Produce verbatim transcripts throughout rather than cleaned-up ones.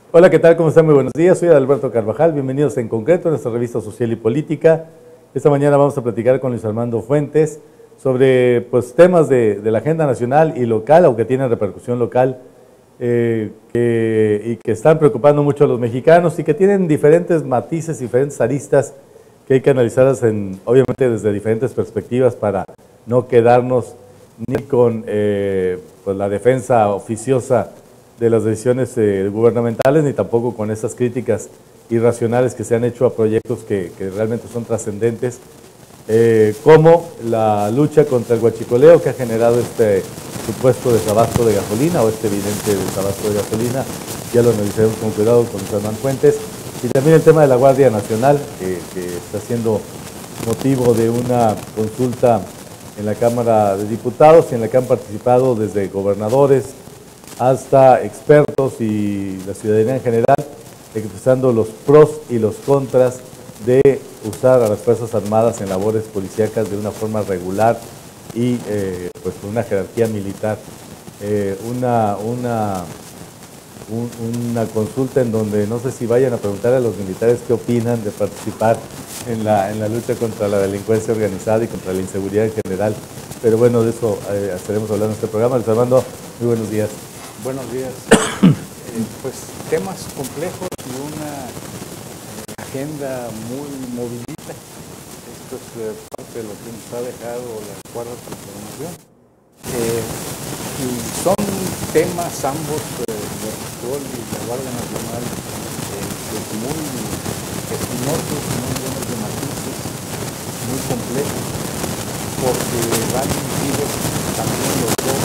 Hola, ¿qué tal? ¿Cómo están? Muy buenos días. Soy Alberto Carvajal. Bienvenidos en Concreto, a nuestra revista social y política. Esta mañana vamos a platicar con Luis Armando Fuentes sobre pues, temas de, de la agenda nacional y local, aunque tienen repercusión local, eh, que, y que están preocupando mucho a los mexicanos y que tienen diferentes matices, diferentes aristas que hay que analizarlas, en, obviamente desde diferentes perspectivas para no quedarnos ni con eh, pues, la defensa oficiosa de las decisiones eh, gubernamentales, ni tampoco con esas críticas irracionales que se han hecho a proyectos que, que realmente son trascendentes, eh, como la lucha contra el huachicoleo que ha generado este supuesto desabasto de gasolina o este evidente desabasto de gasolina. Ya lo analizaremos con cuidado con Luis Armando Fuentes. Y también el tema de la Guardia Nacional, que, que está siendo motivo de una consulta en la Cámara de Diputados y en la que han participado desde gobernadores hasta expertos y la ciudadanía en general, expresando los pros y los contras de usar a las Fuerzas Armadas en labores policíacas de una forma regular y eh, pues con una jerarquía militar. Eh, una, una, un, una consulta en donde no sé si vayan a preguntar a los militares qué opinan de participar en la, en la lucha contra la delincuencia organizada y contra la inseguridad en general. Pero bueno, de eso eh, estaremos hablando en este programa. Luis Armando, muy buenos días. Buenos días. eh, pues temas complejos y una eh, agenda muy movidita. Esto es eh, parte de lo que nos ha dejado la cuarta transformación. Eh, y son temas ambos, eh, de Huachicoleo y la Guardia Nacional, eh, pues muy espinosos, muy llenos de matices, muy complejos, porque van dirigidos también los dos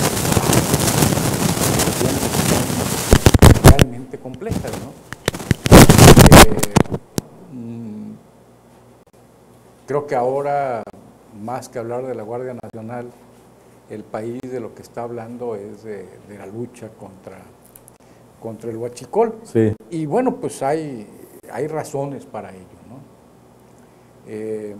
realmente complejas, ¿no? Eh, mmm, creo que ahora, más que hablar de la Guardia Nacional, el país de lo que está hablando es de, de la lucha contra, contra el huachicol. Sí. Y bueno, pues hay, hay razones para ello, ¿no? Eh,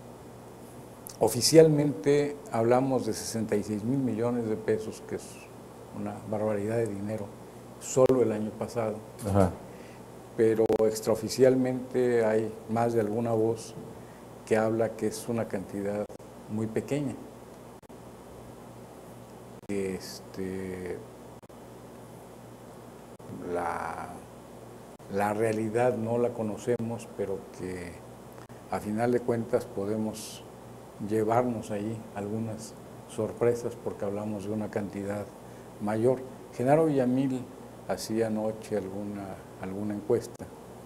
oficialmente hablamos de sesenta y seis mil millones de pesos, que es una barbaridad de dinero, solo el año pasado. Ajá. Pero extraoficialmente hay más de alguna voz que habla que es una cantidad muy pequeña. Este, la, la realidad no la conocemos, pero que a final de cuentas podemos llevarnos ahí algunas sorpresas porque hablamos de una cantidad mayor. Genaro Villamil hacía anoche alguna, alguna encuesta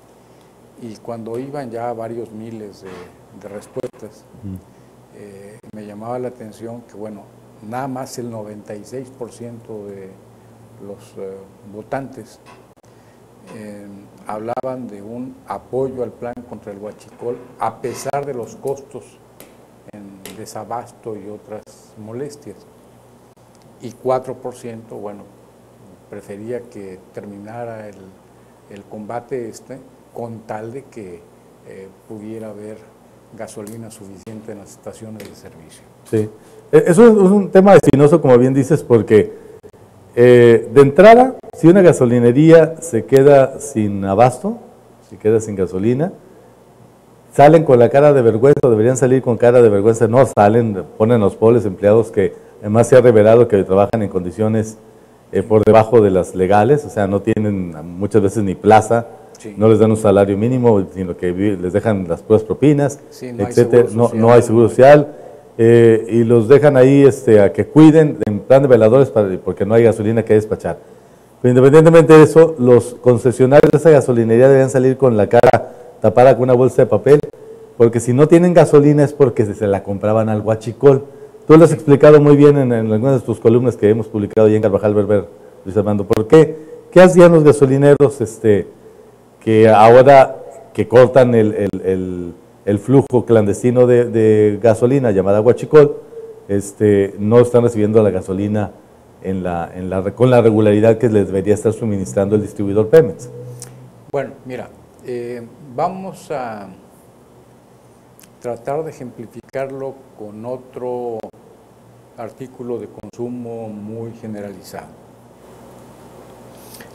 y cuando iban ya varios miles de, de respuestas, uh-huh. eh, me llamaba la atención que, bueno, nada más el noventa y seis por ciento de los eh, votantes eh, hablaban de un apoyo al plan contra el huachicol a pesar de los costos en desabasto y otras molestias. Y cuatro por ciento, bueno, prefería que terminara el, el combate este con tal de que eh, pudiera haber gasolina suficiente en las estaciones de servicio. Sí, eso es un tema espinoso, como bien dices, porque eh, de entrada, si una gasolinería se queda sin abasto, se queda sin gasolina, salen con la cara de vergüenza, o deberían salir con cara de vergüenza, no salen, ponen los pobres empleados que además se ha revelado que trabajan en condiciones eh, por debajo de las legales, o sea, no tienen muchas veces ni plaza, sí. No les dan un salario mínimo, sino que les dejan las puras propinas, sí, no etcétera, hay no, no hay seguro social, eh, y los dejan ahí este, a que cuiden en plan de veladores para, porque no hay gasolina que despachar. Pero independientemente de eso, los concesionarios de esa gasolinería deben salir con la cara tapada con una bolsa de papel, porque si no tienen gasolina es porque se la compraban al huachicol. Tú lo has explicado muy bien en, en algunas de tus columnas que hemos publicado ya en Carvajal Berber, Luis Armando. ¿Por qué? ¿Qué hacían los gasolineros este, que ahora que cortan el, el, el, el flujo clandestino de, de gasolina llamada huachicol, este, no están recibiendo la gasolina en la, en la, con la regularidad que les debería estar suministrando el distribuidor Pemex? Bueno, mira, eh, vamos a tratar de ejemplificarlo con otro artículo de consumo muy generalizado.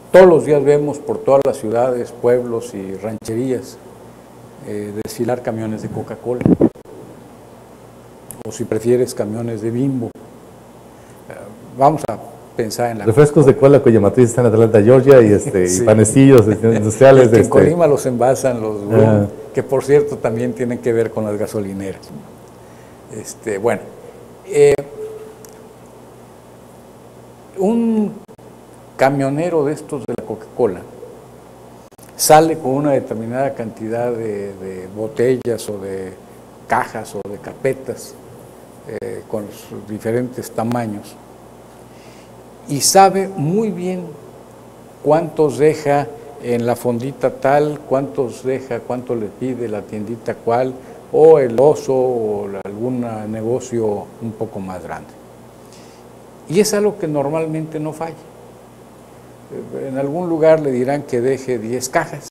todos los días vemos por todas las ciudades, pueblos y rancherías eh, desfilar camiones de Coca-Cola, o si prefieres camiones de Bimbo. Eh, vamos a pensar en la... Refrescos de cola cuya matriz está en Atlanta, Georgia, y, este, sí. y panecillos industriales. Que de en este... Colima los envasan los Brum, ah. que por cierto también tienen que ver con las gasolineras. Este, bueno, eh, un camionero de estos de la Coca-Cola sale con una determinada cantidad de, de botellas o de cajas o de carpetas eh, con sus diferentes tamaños y sabe muy bien cuántos deja en la fondita tal, cuántos deja, cuánto le pide la tiendita cual, o el Oso o algún negocio un poco más grande. Y es algo que normalmente no falla. En algún lugar le dirán que deje diez cajas.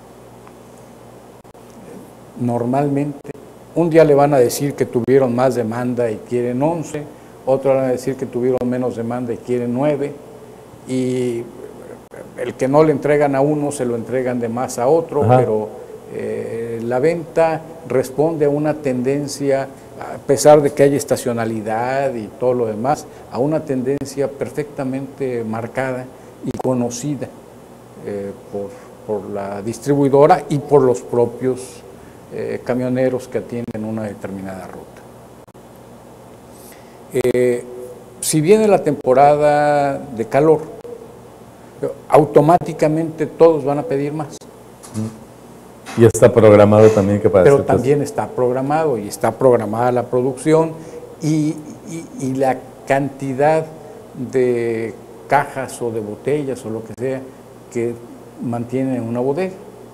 Normalmente. Un día le van a decir que tuvieron más demanda y quieren once, otro van a decir que tuvieron menos demanda y quieren nueve, y el que no le entregan a uno se lo entregan de más a otro. Ajá. Pero eh, la venta responde a una tendencia, a pesar de que hay estacionalidad y todo lo demás, a una tendencia perfectamente marcada y conocida eh, por, por la distribuidora y por los propios eh, camioneros que atienden una determinada ruta. Eh, si viene la temporada de calor, automáticamente todos van a pedir más. Y está programado también que para Pero también está programado y está programada la producción y, y, y la cantidad de cajas o de botellas o lo que sea que mantienen en una bodega.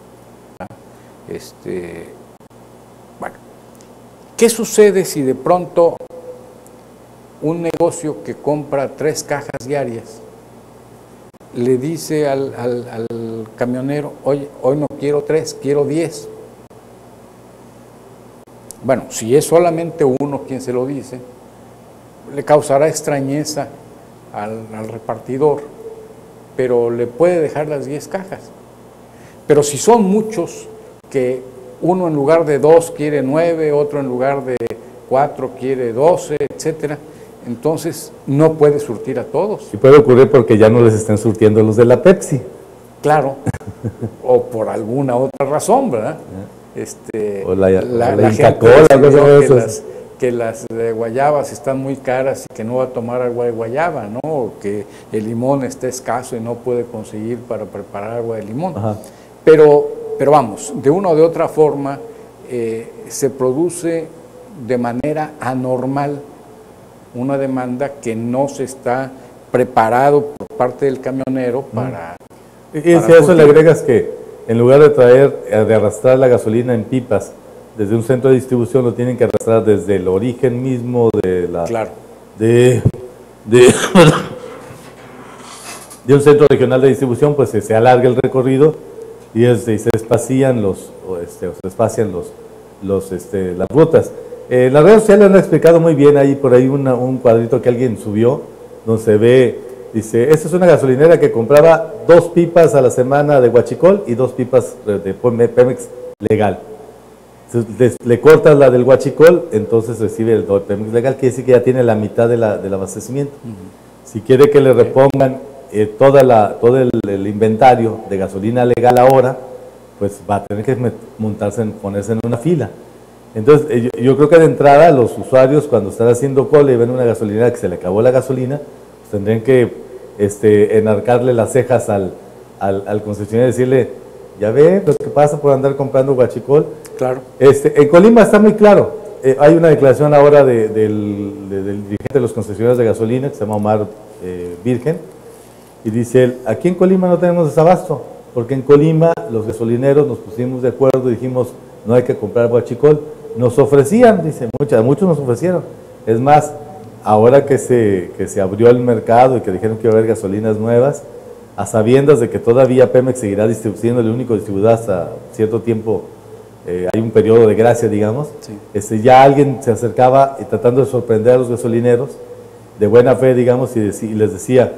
Este, bueno, ¿qué sucede si de pronto un negocio que compra tres cajas diarias le dice al, al, al camionero, oye, hoy no quiero tres, quiero diez? Bueno, si es solamente uno quien se lo dice, le causará extrañeza Al, al repartidor, pero le puede dejar las diez cajas. Pero si son muchos, que uno en lugar de dos quiere nueve, otro en lugar de cuatro quiere doce, etcétera, entonces no puede surtir a todos. Y puede ocurrir porque ya no les estén surtiendo los de la Pepsi. Claro, o por alguna otra razón, ¿verdad? Este, o la, la, la, la gente Cola, que las, que las de guayabas están muy caras y que no va a tomar agua de guayaba, ¿no? O que el limón está escaso y no puede conseguir para preparar agua de limón. Ajá. Pero, pero vamos, de una o de otra forma eh, se produce de manera anormal una demanda que no se está preparado por parte del camionero para... Y, y si a eso le agregas que en lugar de traer, de arrastrar la gasolina en pipas desde un centro de distribución, lo tienen que arrastrar desde el origen mismo de la... Claro. De, de, de un centro regional de distribución, pues se, se alarga el recorrido y, este, y se espacían los, o este, o se espacian los, los, este, las rutas. Eh, las redes sociales han explicado muy bien, ahí por ahí una, un cuadrito que alguien subió, donde se ve, dice, esta es una gasolinera que compraba dos pipas a la semana de huachicol y dos pipas de, de Pemex legal. Le, le cortas la del huachicol, entonces recibe el Pemex legal, quiere decir que ya tiene la mitad de la, del abastecimiento. Uh-huh. Si quiere que le repongan eh, toda la, todo el, el inventario de gasolina legal ahora, pues va a tener que montarse, en, ponerse en una fila. Entonces, eh, yo, yo creo que de entrada los usuarios, cuando están haciendo cola y ven una gasolinera que se le acabó la gasolina, pues tendrían que este, enarcarle las cejas al, al, al concesionario y decirle, ya ve lo que pasa por andar comprando huachicol. Claro. Este, en Colima está muy claro. Eh, hay una declaración ahora de, del, de, del dirigente de los concesionarios de gasolina, que se llama Omar eh, Virgen, y dice él, aquí en Colima no tenemos desabasto, porque en Colima los gasolineros nos pusimos de acuerdo y dijimos, no hay que comprar huachicol. Nos ofrecían, dice, muchas, muchos nos ofrecieron. Es más, ahora que se, que se abrió el mercado y que dijeron que iba a haber gasolinas nuevas, a sabiendas de que todavía Pemex seguirá distribuyendo, el único distribuidor hasta cierto tiempo, eh, hay un periodo de gracia, digamos, sí. este, ya alguien se acercaba y tratando de sorprender a los gasolineros, de buena fe, digamos, y, dec y les decía,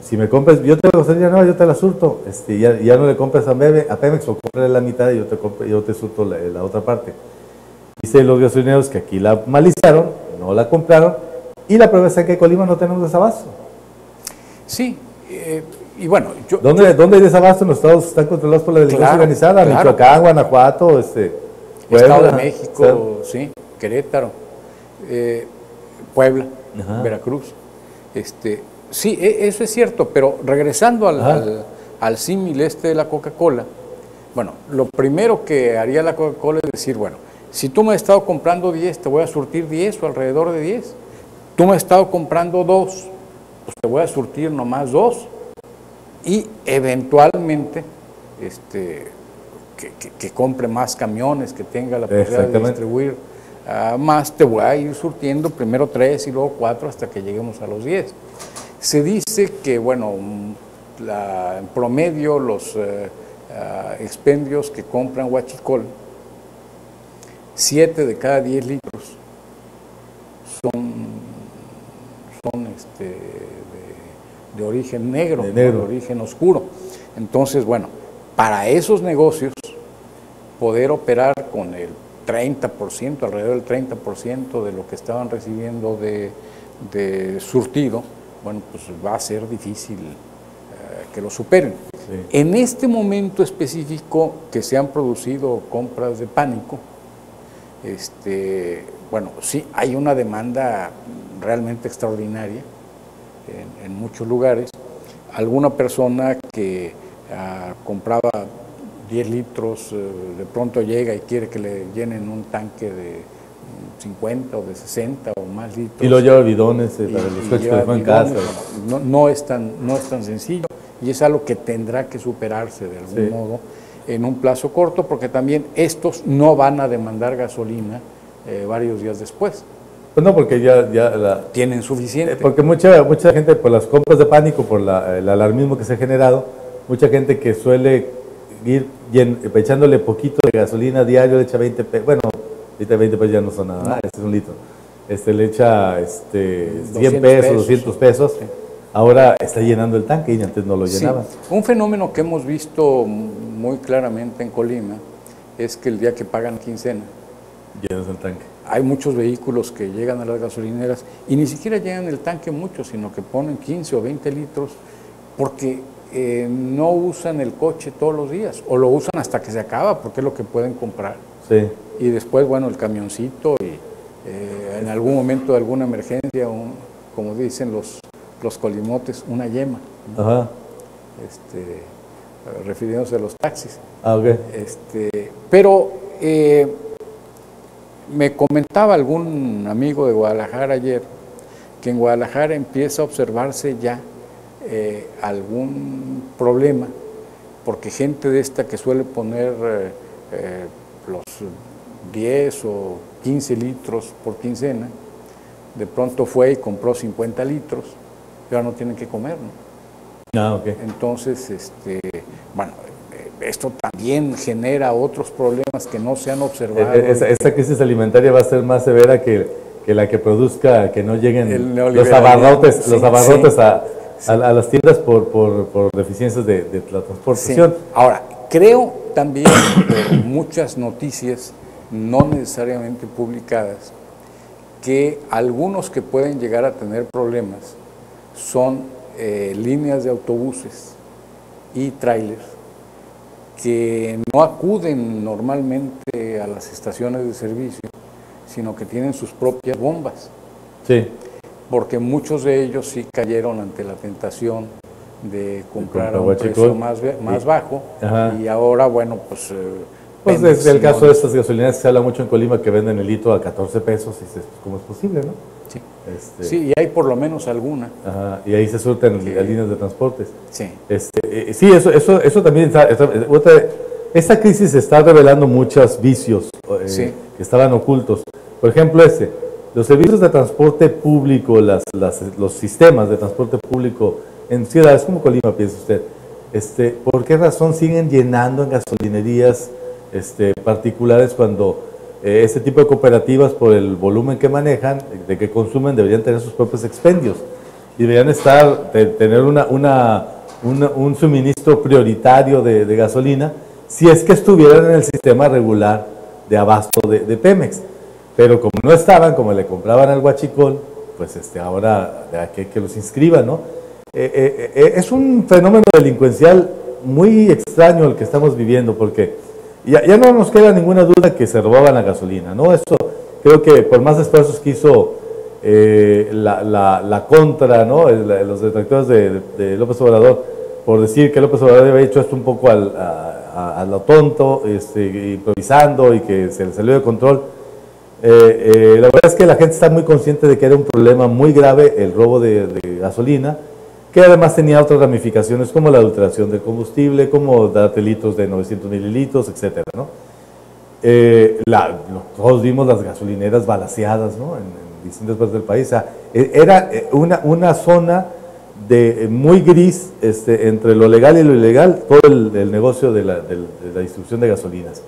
si me compras, yo te la gasolina, no, yo te la surto, este, ya, ya no le compras a, Mebe, a Pemex o compras la mitad y yo te, compro, yo te surto la, la otra parte. Dice los gasolineros que aquí la maliciaron, no la compraron, y la prueba está que en Colima no tenemos desabasto. Sí, eh, y bueno, yo... ¿Dónde, yo, ¿Dónde hay desabasto? Los estados están controlados por la delincuencia claro, organizada, claro. Michoacán, Guanajuato, este, Puebla, Estado de México, o sea, sí, Querétaro, eh, Puebla, Ajá. Veracruz. Este, sí, eso es cierto, pero regresando al, al, al símil este de la Coca-Cola, bueno, lo primero que haría la Coca-Cola es decir, bueno, si tú me has estado comprando diez, te voy a surtir diez o alrededor de diez. Tú me has estado comprando dos, pues te voy a surtir nomás dos. Y eventualmente, este, que, que, que compre más camiones, que tenga la posibilidad de distribuir uh, más, te voy a ir surtiendo primero tres y luego cuatro hasta que lleguemos a los diez. Se dice que, bueno, la, en promedio los uh, uh, expendios que compran Huachicol, siete de cada diez litros son, son este, de, de origen negro, de, negro. de origen oscuro. Entonces, bueno, para esos negocios, poder operar con el treinta por ciento, alrededor del treinta por ciento de lo que estaban recibiendo de, de surtido, bueno, pues va a ser difícil eh, que lo superen. Sí. En este momento específico que se han producido compras de pánico, Este, bueno, sí, hay una demanda realmente extraordinaria en, en muchos lugares. Alguna persona que uh, compraba diez litros, uh, de pronto llega y quiere que le llenen un tanque de cincuenta o de sesenta o más litros. Y lo lleva bidones, eh, para los coches que dejó en casa. No, no, es tan, no es tan sencillo y es algo que tendrá que superarse de algún sí. modo en un plazo corto, porque también estos no van a demandar gasolina eh, varios días después. Pues no, porque ya, ya la, tienen suficiente. Eh, porque mucha mucha gente, por las compras de pánico, por la, el alarmismo que se ha generado, mucha gente que suele ir yen, echándole poquito de gasolina diario, le echa veinte pesos, bueno, ahorita veinte pesos ya no son nada, no. Este es un litro, este, le echa este, cien pesos, doscientos pesos, sí. Ahora está llenando el tanque y antes no lo llenaba. Sí. Un fenómeno que hemos visto muy claramente en Colima es que el día que pagan quincena, llenas el tanque. Hay muchos vehículos que llegan a las gasolineras y ni siquiera llenan el tanque mucho, sino que ponen quince o veinte litros porque eh, no usan el coche todos los días o lo usan hasta que se acaba porque es lo que pueden comprar. Sí. Y después, bueno, el camioncito y eh, en algún momento de alguna emergencia, un, como dicen los los colimotes, una yema, ¿no? Ajá. Este, refiriéndose a los taxis. Ah, ok. Este, pero eh, me comentaba algún amigo de Guadalajara ayer que en Guadalajara empieza a observarse ya eh, algún problema, porque gente de esta que suele poner eh, eh, los diez o quince litros por quincena, de pronto fue y compró cincuenta litros, ya no tienen que comer, ¿no? Ah, okay. Entonces, este, bueno, esto también genera otros problemas que no se han observado. Esa, esa crisis alimentaria va a ser más severa que, que la que produzca que no lleguen los abarrotes, sí, los abarrotes sí, a, sí. A, a las tiendas por, por, por deficiencias de, de la transportación. Sí. Ahora, creo también por muchas noticias no necesariamente publicadas que algunos que pueden llegar a tener problemas son eh, líneas de autobuses y trailers que no acuden normalmente a las estaciones de servicio, sino que tienen sus propias bombas. Sí. Porque muchos de ellos sí cayeron ante la tentación de comprar a un precio más, más bajo. Ajá. Y ahora, bueno, pues... Eh, pues desde el caso de estas gasolineras se habla mucho en Colima que venden el litro a catorce pesos y dices, ¿cómo es posible, no? Sí. Este, sí, y hay por lo menos alguna. Ajá, y ahí se surten que, las líneas de transportes. Sí. Este, eh, sí, eso, eso, eso también está, está otra, esta crisis está revelando muchos vicios eh, sí. que estaban ocultos. Por ejemplo, este, los servicios de transporte público, las, las, los sistemas de transporte público en ciudades como Colima, piensa usted, este, ¿por qué razón siguen llenando en gasolinerías este, particulares cuando eh, este tipo de cooperativas, por el volumen que manejan, de que consumen, deberían tener sus propios expendios? y deberían estar, de, tener una, una, una, un suministro prioritario de, de gasolina, si es que estuvieran en el sistema regular de abasto de, de Pemex. Pero como no estaban, como le compraban al huachicol, pues este, ahora hay que, que los inscriban, ¿no? Eh, eh, eh, es un fenómeno delincuencial muy extraño el que estamos viviendo, porque ya, ya no nos queda ninguna duda que se robaban la gasolina, ¿no? Eso creo que por más esfuerzos que hizo eh, la, la, la contra, ¿no? El, los detractores de, de, de López Obrador, por decir que López Obrador había hecho esto un poco al, a, a, a lo tonto, este, improvisando y que se le salió de control. Eh, eh, la verdad es que la gente está muy consciente de que era un problema muy grave el robo de, de gasolina, que además tenía otras ramificaciones como la adulteración del combustible, como darte litros de novecientos mililitros, etcétera, ¿no? Eh, la, todos vimos las gasolineras balaceadas, ¿no? en, en distintas partes del país. O sea, era una, una zona de, muy gris este, entre lo legal y lo ilegal, todo el, el negocio de la, de, de la distribución de gasolinas.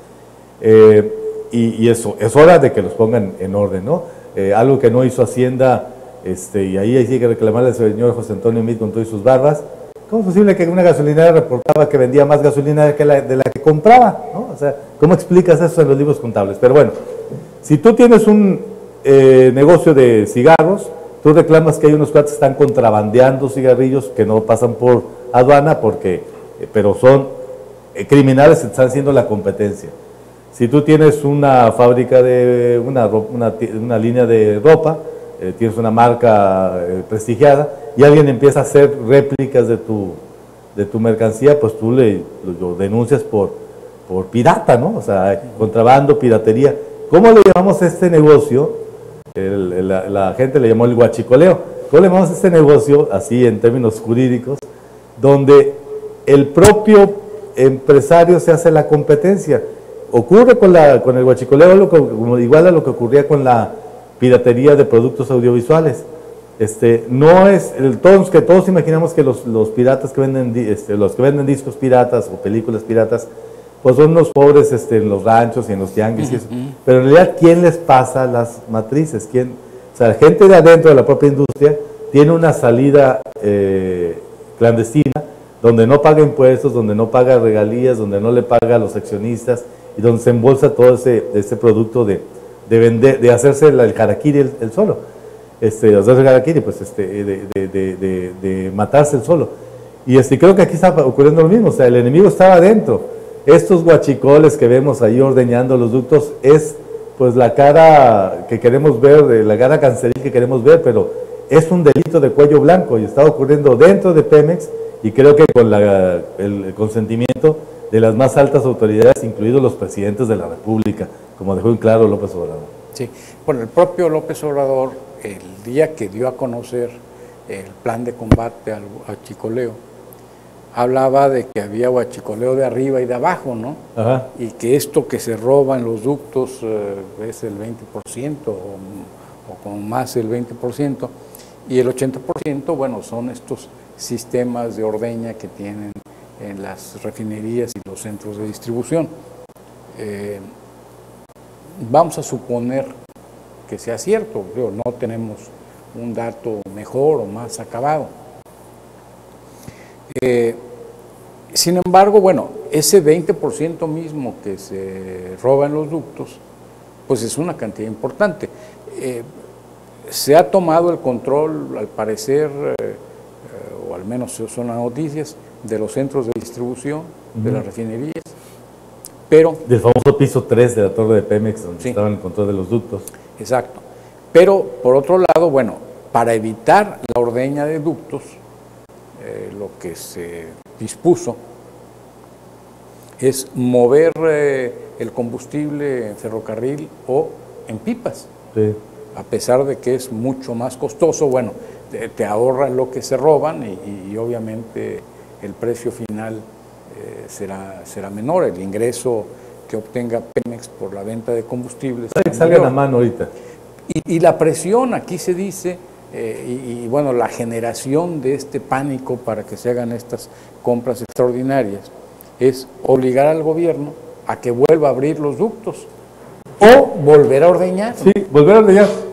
Eh, y, y eso, es hora de que los pongan en orden, ¿no? Eh, algo que no hizo Hacienda, este, y ahí hay que reclamarle al señor José Antonio Meade con todas sus barbas. ¿Cómo es posible que una gasolinera reportaba que vendía más gasolina que la, de la que compraba, ¿no? O sea, ¿cómo explicas eso en los libros contables? Pero bueno, si tú tienes un eh, negocio de cigarros, tú reclamas que hay unos cuates que están contrabandeando cigarrillos que no pasan por aduana, porque, eh, pero son eh, criminales que están haciendo la competencia. Si tú tienes una fábrica de una, una, una línea de ropa, eh, tienes una marca eh, prestigiada, y alguien empieza a hacer réplicas de tu, de tu mercancía, pues tú le, lo denuncias por, por pirata, ¿no? O sea, contrabando, piratería. ¿Cómo le llamamos a este negocio? El, el, la, la gente le llamó el huachicoleo. ¿Cómo le llamamos a este negocio, así en términos jurídicos, donde el propio empresario se hace la competencia? Ocurre con, la, con el huachicoleo lo que, igual a lo que ocurría con la piratería de productos audiovisuales. Este, no es, el, todos, que todos imaginamos que los, los piratas que venden, este, los que venden discos piratas o películas piratas, pues son los pobres este, en los ranchos y en los tianguis y eso. Pero en realidad, ¿quién les pasa las matrices? ¿Quién? O sea, la gente de adentro de la propia industria tiene una salida eh, clandestina, donde no paga impuestos, donde no paga regalías, donde no le paga a los accionistas, y donde se embolsa todo ese, ese producto de, de vender, de hacerse el, el harakiri el, el solo. Este, hacerse el harakiri, pues este, de, de, de, de, de matarse el solo. Y este, creo que aquí está ocurriendo lo mismo, o sea, el enemigo estaba adentro. Estos guachicoles que vemos ahí ordeñando los ductos es pues la cara que queremos ver, la cara canceril que queremos ver, pero es un delito de cuello blanco y está ocurriendo dentro de Pemex, y creo que con la, el consentimiento de las más altas autoridades, incluidos los presidentes de la República, como dejó en claro López Obrador. Sí, bueno, el propio López Obrador, el día que dio a conocer el plan de combate al huachicoleo, hablaba de que había huachicoleo de arriba y de abajo, ¿no? Ajá. Y que esto que se roba en los ductos eh, es el veinte por ciento o, o con más del veinte por ciento, y el ochenta por ciento, bueno, son estos sistemas de ordeña que tienen en las refinerías y los centros de distribución. Eh, vamos a suponer que sea cierto, digo, no tenemos un dato mejor o más acabado. Eh, sin embargo, bueno, ese veinte por ciento mismo que se roba en los ductos, pues es una cantidad importante. Eh, se ha tomado el control, al parecer, eh, eh, o al menos son las noticias, de los centros de distribución, uh-huh. de las refinerías, pero... Del famoso piso tres de la torre de Pemex, donde sí. estaba en el control de los ductos. Exacto. Pero, por otro lado, bueno, para evitar la ordeña de ductos, eh, lo que se dispuso es mover eh, el combustible en ferrocarril o en pipas. Sí. A pesar de que es mucho más costoso, bueno, te, te ahorras lo que se roban y, y obviamente el precio final eh, será, será menor, el ingreso que obtenga Pemex por la venta de combustibles. Que salga a la mano ahorita. Y, y la presión, aquí se dice, eh, y, y bueno, la generación de este pánico para que se hagan estas compras extraordinarias, es obligar al gobierno a que vuelva a abrir los ductos o volver a ordeñar. Sí, volver a ordeñar.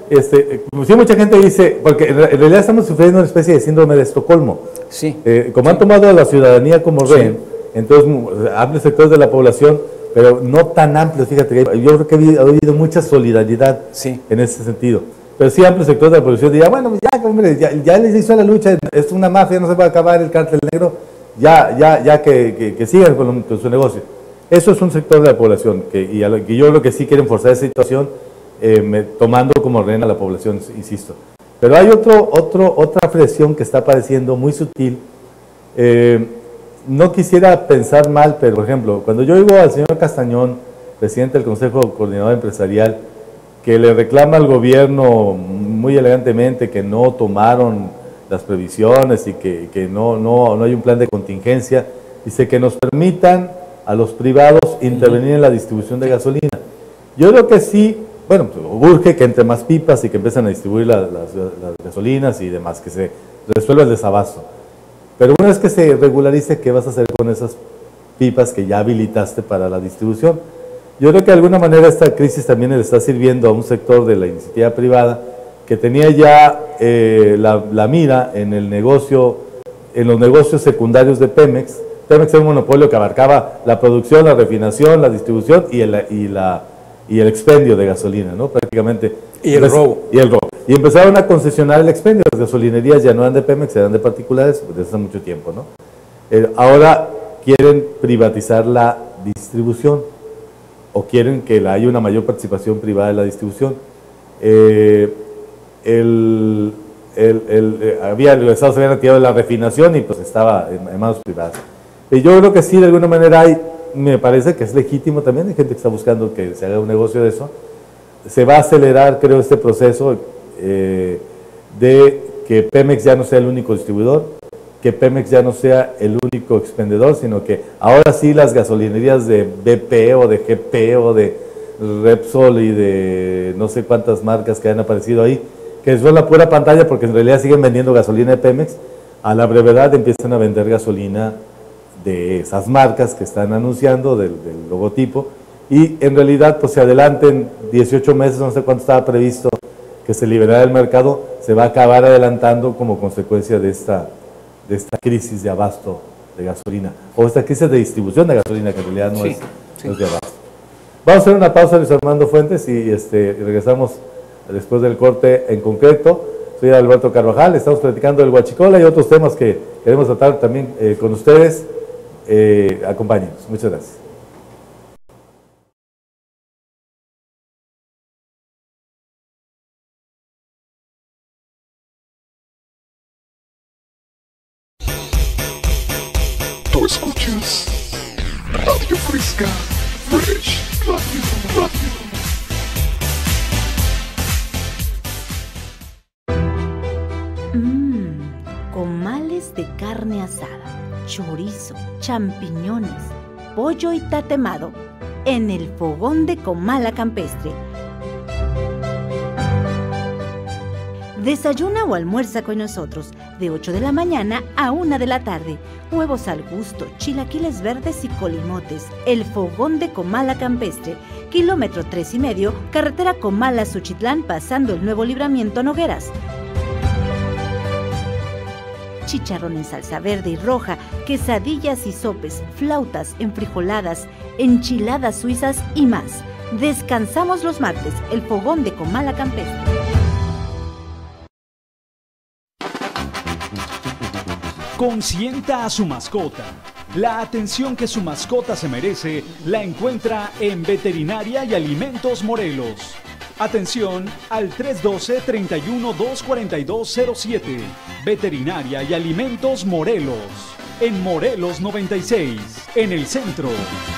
este, sí, mucha gente dice, porque en realidad estamos sufriendo una especie de síndrome de Estocolmo. Sí. Eh, como sí. han tomado a la ciudadanía como rehén, sí. entonces amplios sectores de la población, pero no tan amplios, fíjate, yo creo que ha habido mucha solidaridad sí. en ese sentido. Pero sí amplios sectores de la población dirían, bueno, ya, hombre, ya, ya les hizo la lucha, es una mafia, no se va a acabar el cártel negro, ya, ya, ya que, que, que sigan con, con su negocio. Eso es un sector de la población que, y, a lo, que yo creo que sí quieren forzar esa situación, eh, me, tomando como rehén a la población, insisto. Pero hay otro, otro, otra presión que está apareciendo muy sutil. Eh, no quisiera pensar mal, pero por ejemplo, cuando yo oigo al señor Castañón, presidente del Consejo Coordinador Empresarial, que le reclama al gobierno muy elegantemente que no tomaron las previsiones y que, que no, no, no hay un plan de contingencia, dice que nos permitan a los privados intervenir en la distribución de gasolina. Yo creo que sí, bueno, pues, urge que entre más pipas y que empiecen a distribuir la, las, las gasolinas y demás, que se resuelva el desabasto. Pero una vez que se regularice, ¿qué vas a hacer con esas pipas que ya habilitaste para la distribución? Yo creo que de alguna manera esta crisis también le está sirviendo a un sector de la iniciativa privada que tenía ya eh, la, la mira en el negocio, en los negocios secundarios de Pemex. Pemex era un monopolio que abarcaba la producción, la refinación, la distribución y el, y la, y el expendio de gasolina, ¿no? Prácticamente. Y el robo. Y el robo. Y empezaron a concesionar el expendio. Las gasolinerías ya no eran de Pemex, eran de particulares desde hace mucho tiempo, ¿no? Eh, ahora quieren privatizar la distribución o quieren que haya una mayor participación privada en la distribución. Eh, el, el, el, eh, había, los estados habían retirado la refinación y pues estaba en, en manos privadas. Y yo creo que sí, de alguna manera hay, me parece que es legítimo también, hay gente que está buscando que se haga un negocio de eso. Se va a acelerar, creo, este proceso eh, de que Pemex ya no sea el único distribuidor, que Pemex ya no sea el único expendedor, sino que ahora sí las gasolinerías de B P o de G P o de Repsol y de no sé cuántas marcas que han aparecido ahí, que son la pura pantalla porque en realidad siguen vendiendo gasolina de Pemex, a la brevedad empiezan a vender gasolina de esas marcas que están anunciando, del, del logotipo, y en realidad pues se adelanten dieciocho meses, no sé cuánto estaba previsto que se liberara el mercado, se va a acabar adelantando como consecuencia de esta, de esta crisis de abasto de gasolina, o esta crisis de distribución de gasolina, que en realidad no, sí, es, sí. no es de abasto. Vamos a hacer una pausa, Luis Armando Fuentes, y este, regresamos después del corte en concreto. Soy Alberto Carvajal, estamos platicando del huachicola y otros temas que queremos tratar también eh, con ustedes. Eh, acompáñenos. Muchas gracias. Tú escuchas Radio Fresca, Fresh Radio, Radio. Mmm, comales de carne asada, chorizo, champiñones, pollo y tatemado en el fogón de Comala Campestre. Desayuna o almuerza con nosotros de ocho de la mañana a una de la tarde. Huevos al gusto, chilaquiles verdes y colimotes. El fogón de Comala Campestre. Kilómetro tres y medio, carretera Comala-Suchitlán, pasando el nuevo libramiento Nogueras. Chicharrón en salsa verde y roja, quesadillas y sopes, flautas, enfrijoladas, enchiladas suizas y más. Descansamos los martes, el fogón de Comala Campestre. Consienta a su mascota. La atención que su mascota se merece la encuentra en Veterinaria y Alimentos Morelos. Atención al tres uno dos, tres uno, dos cuatro dos cero siete. Veterinaria y Alimentos Morelos. En Morelos noventa y seis, en el centro.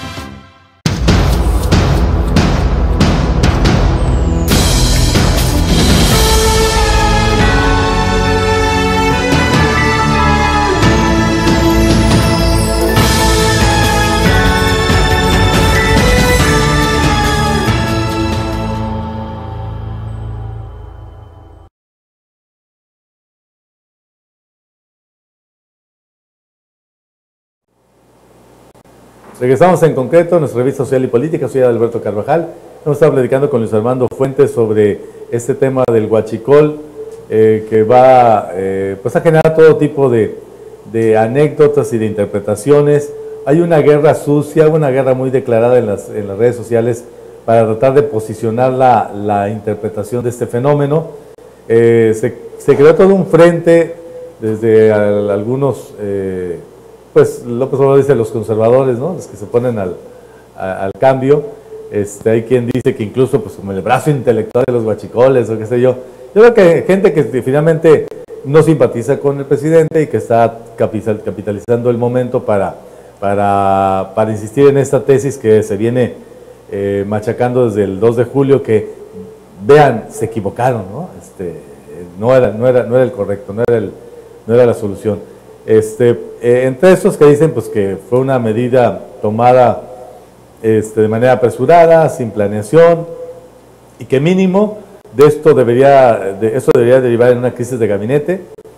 Regresamos en concreto a nuestra revista social y política. Soy Alberto Carvajal. Hemos estado platicando con Luis Armando Fuentes sobre este tema del huachicol, eh, que va eh, pues a generar todo tipo de, de anécdotas y de interpretaciones. Hay una guerra sucia, una guerra muy declarada en las, en las redes sociales para tratar de posicionar la, la interpretación de este fenómeno. Eh, se, se creó todo un frente desde al, algunos, eh, pues López Obrador dice los conservadores, ¿no? Los que se ponen al, a, al cambio. Este, hay quien dice que incluso pues como el brazo intelectual de los huachicoles o qué sé yo. Yo creo que hay gente que finalmente no simpatiza con el presidente y que está capitalizando el momento para, para, para insistir en esta tesis que se viene eh, machacando desde el dos de julio, que vean, se equivocaron, ¿no? Este, no, era, no, era, no era el correcto, no era, el, no era la solución. Este, eh, entre estos que dicen pues que fue una medida tomada este, de manera apresurada, sin planeación, y que mínimo de esto debería, de eso debería derivar en una crisis de gabinete,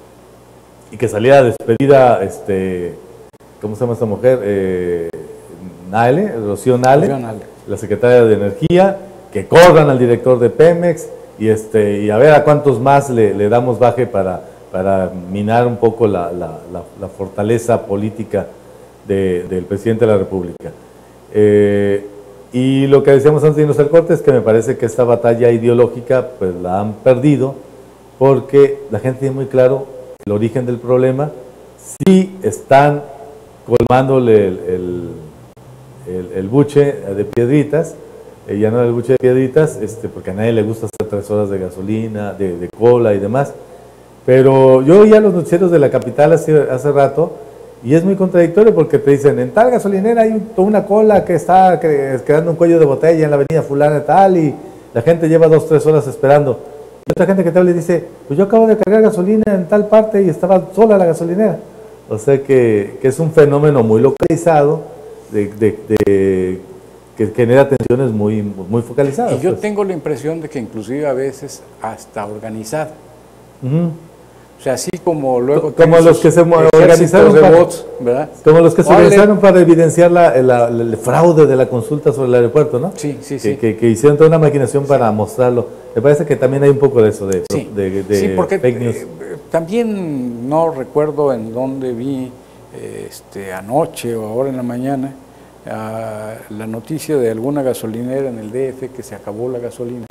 y que saliera despedida, este, ¿cómo se llama esta mujer? Eh, Nale, Rocío Nale, Rocío Nale, la secretaria de Energía, que corran al director de Pemex, y, este, y a ver a cuántos más le, le damos baje para, para minar un poco la, la, la, la fortaleza política de, del presidente de la República. Eh, y lo que decíamos antes de irnos al corte es que me parece que esta batalla ideológica pues la han perdido, porque la gente tiene muy claro el origen del problema. Sí están colmándole el, el, el, el buche de piedritas, eh, ya no el buche de piedritas, este, porque a nadie le gusta hacer tres horas de gasolina, de, de cola y demás. Pero yo oía los noticieros de la capital hace, hace rato, y es muy contradictorio porque te dicen, en tal gasolinera hay una cola que está quedando un cuello de botella en la avenida fulana tal, y la gente lleva dos, tres horas esperando. Y otra gente que te habla y dice, pues yo acabo de cargar gasolina en tal parte y estaba sola la gasolinera. O sea que, que es un fenómeno muy localizado, de, de, de, que genera tensiones muy, muy focalizadas. Y yo pues. tengo la impresión de que inclusive a veces hasta organizada. Uh-huh. O sea, así como luego... Como los que se organizaron para, bots, ¿verdad? Como los que se Vale. organizaron para evidenciar la, la, la, el fraude de la consulta sobre el aeropuerto, ¿no? Sí, sí, que, sí. Que, que hicieron toda una maquinación para mostrarlo. Me parece que también hay un poco de eso, de, sí. de, de sí, porque fake news. Eh, también no recuerdo en dónde vi eh, este, anoche o ahora en la mañana uh, la noticia de alguna gasolinera en el D F que se acabó la gasolina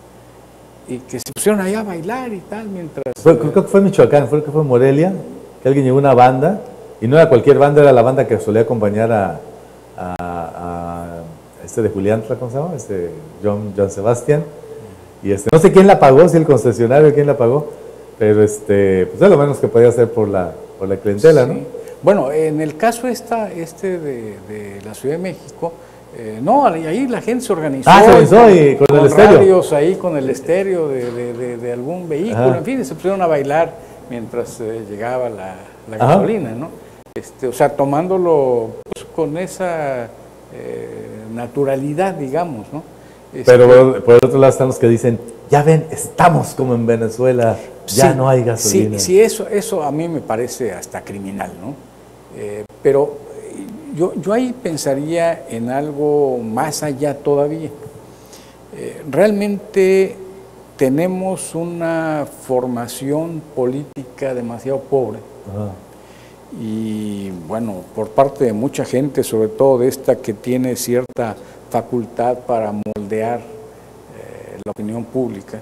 y que se pusieron allá a bailar y tal mientras... Fue, creo que fue Michoacán, fue que fue Morelia, que alguien llevó una banda, y no era cualquier banda, era la banda que solía acompañar a, a, a este de Julián, ¿cómo se llama? Este John, John Sebastián, y este, no sé quién la pagó, si el concesionario, quién la pagó, pero este, pues es lo menos que podía hacer por la, por la clientela, sí. ¿no? Bueno, en el caso esta, este de, de la Ciudad de México, Eh, no, ahí la gente se organizó, ah, se organizó y con, con el estéreo. Radios ahí con el estéreo de, de, de, de algún vehículo, ajá. En fin, se pusieron a bailar mientras eh, llegaba la, la gasolina, ¿no? Este, o sea, tomándolo pues, con esa eh, naturalidad, digamos, ¿no? Este, Pero por, por el otro lado están los que dicen, ya ven, estamos como en Venezuela, ya sí, no hay gasolina. Sí, sí, eso, eso a mí me parece hasta criminal, ¿no? Eh, pero Yo, yo ahí pensaría en algo más allá todavía. Eh, realmente tenemos una formación política demasiado pobre. Ajá. Y bueno, por parte de mucha gente, sobre todo de esta que tiene cierta facultad para moldear eh, la opinión pública,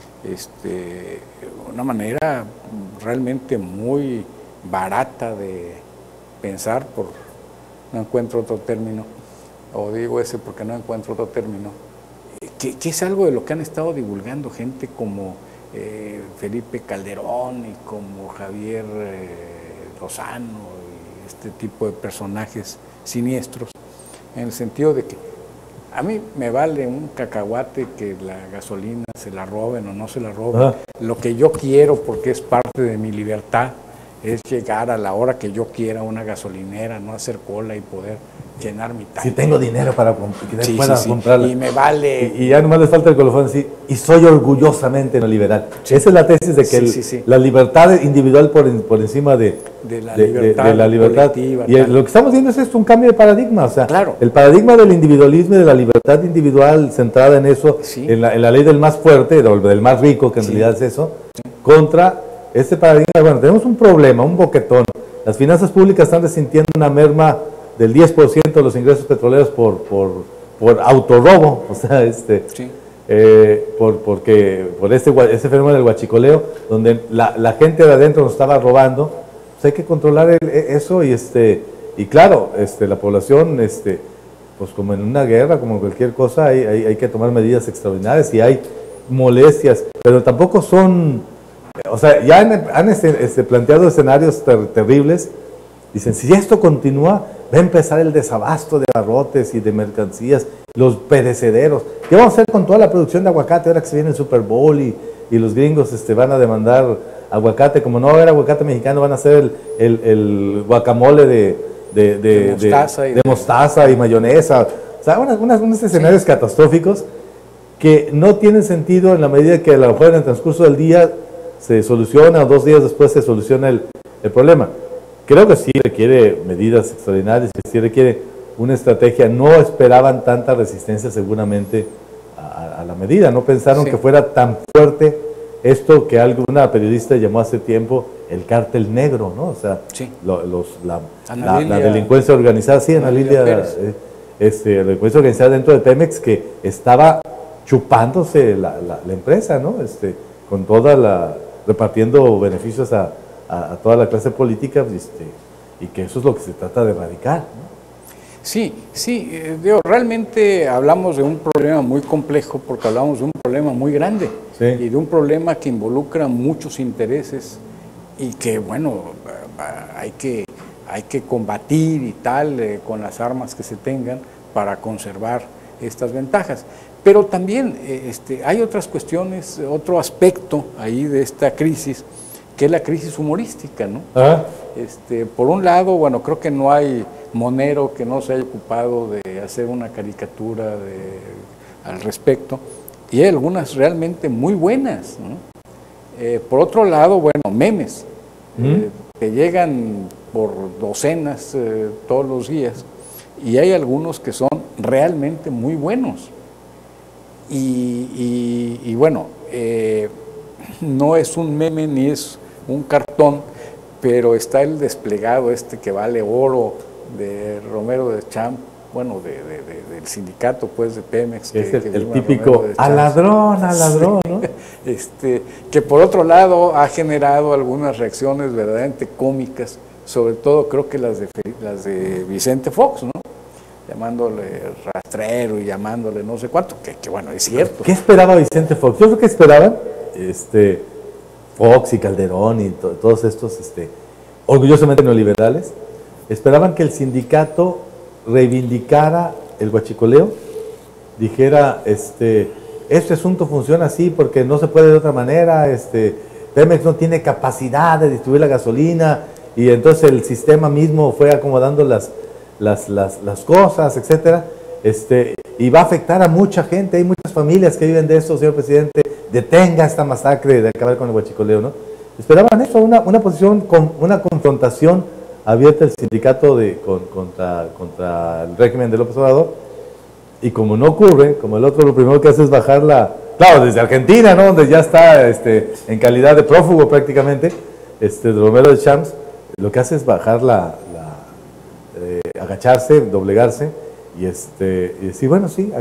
este, una manera realmente muy barata de pensar, por no encuentro otro término, o digo ese porque no encuentro otro término, que, que es algo de lo que han estado divulgando gente como eh, Felipe Calderón y como Javier eh, Lozano y este tipo de personajes siniestros, en el sentido de que a mí me vale un cacahuate que la gasolina se la roben o no se la roben. Ah. Lo que yo quiero, porque es parte de mi libertad, es llegar a la hora que yo quiera a una gasolinera, no hacer cola y poder llenar mi tanque. Si tengo dinero para comp que Sí, pueda sí, sí. comprarla. Y me vale. Y, y ya nomás les falta el colofón así, y soy orgullosamente neoliberal. Sí. Esa es la tesis de que sí, el, sí, sí. la libertad individual por, por encima de, de la de, libertad, de, de la libertad. colectiva. Y el, lo que estamos viendo es esto, un cambio de paradigma. O sea, claro. el paradigma del individualismo y de la libertad individual centrada en eso, sí. en, la, en la ley del más fuerte, del más rico, que en sí. realidad es eso, sí. contra este paradigma. Bueno, tenemos un problema, un boquetón. Las finanzas públicas están resintiendo una merma del diez por ciento de los ingresos petroleros por, por, por autorrobo, o sea, este, sí. eh, por, porque, por este, este fenómeno del huachicoleo, donde la, la gente de adentro nos estaba robando. Pues hay que controlar el, eso y, este, y claro, este, la población, este, pues como en una guerra, como en cualquier cosa, hay, hay, hay que tomar medidas extraordinarias y hay molestias, pero tampoco son, o sea, ya han, han este, este, planteado escenarios ter, terribles. Dicen, si esto continúa, va a empezar el desabasto de abarrotes y de mercancías, los perecederos. ¿Qué vamos a hacer con toda la producción de aguacate ahora que se viene el Super Bowl y, y los gringos este, van a demandar aguacate? Como no va a haber aguacate mexicano, van a hacer el, el, el guacamole de, de, de, de, mostaza, de, y, de mostaza y mayonesa. O sea, unas, unas, unos escenarios sí. catastróficos que no tienen sentido en la medida que a lo mejor en el transcurso del día se soluciona o dos días después se soluciona el, el problema. Creo que sí requiere medidas extraordinarias, que sí requiere una estrategia. No esperaban tanta resistencia seguramente a, a la medida, no pensaron sí. que fuera tan fuerte esto que alguna periodista llamó hace tiempo el cártel negro, ¿no? O sea, sí. lo, los, la, la, la delincuencia organizada, sí, Ana Lilia, eh, este, la delincuencia organizada dentro de Pemex que estaba chupándose la, la, la empresa, ¿no? Este, con toda la, repartiendo beneficios a A, a toda la clase política, este, y que eso es lo que se trata de erradicar, ¿no? Sí, sí, eh, digo, realmente hablamos de un problema muy complejo porque hablamos de un problema muy grande sí. y de un problema que involucra muchos intereses y que, bueno, hay que, hay que combatir y tal eh, con las armas que se tengan para conservar estas ventajas. Pero también eh, este, hay otras cuestiones, otro aspecto ahí de esta crisis, que es la crisis humorística, ¿no? ¿Ah? Este, por un lado, bueno, creo que no hay monero que no se haya ocupado de hacer una caricatura de, al respecto, y hay algunas realmente muy buenas, ¿no? Eh, por otro lado, bueno, memes, ¿Mm? eh, que llegan por docenas eh, todos los días, y hay algunos que son realmente muy buenos. Y, y, y bueno, eh, no es un meme ni es un cartón, pero está el desplegado este que vale oro de Romero de Champs, bueno, de, de, de, del sindicato pues de Pemex. Que, es el, que el típico al ladrón, al ladrón, ¿no? este, que por otro lado ha generado algunas reacciones verdaderamente cómicas, sobre todo creo que las de, las de Vicente Fox, ¿no? Llamándole rastrero y llamándole no sé cuánto, que, que bueno, es cierto. ¿Qué esperaba Vicente Fox? Yo creo que esperaban, este... Fox y Calderón y to todos estos este, orgullosamente neoliberales, esperaban que el sindicato reivindicara el huachicoleo, dijera, este, este asunto funciona así porque no se puede de otra manera, este, Pemex no tiene capacidad de distribuir la gasolina y entonces el sistema mismo fue acomodando las, las, las, las cosas, etcétera, este, y va a afectar a mucha gente, hay muchas familias que viven de esto, señor presidente, detenga esta masacre de acabar con el huachicoleo, ¿no? Esperaban eso, una, una posición, con, una confrontación abierta del sindicato de, con, contra, contra el régimen de López Obrador, y como no ocurre, como el otro lo primero que hace es bajar la, claro, desde Argentina, ¿no? Donde ya está este, en calidad de prófugo prácticamente, este, de Romero de Champs, lo que hace es bajar la, la eh, agacharse, doblegarse, y, este, y decir, bueno, sí,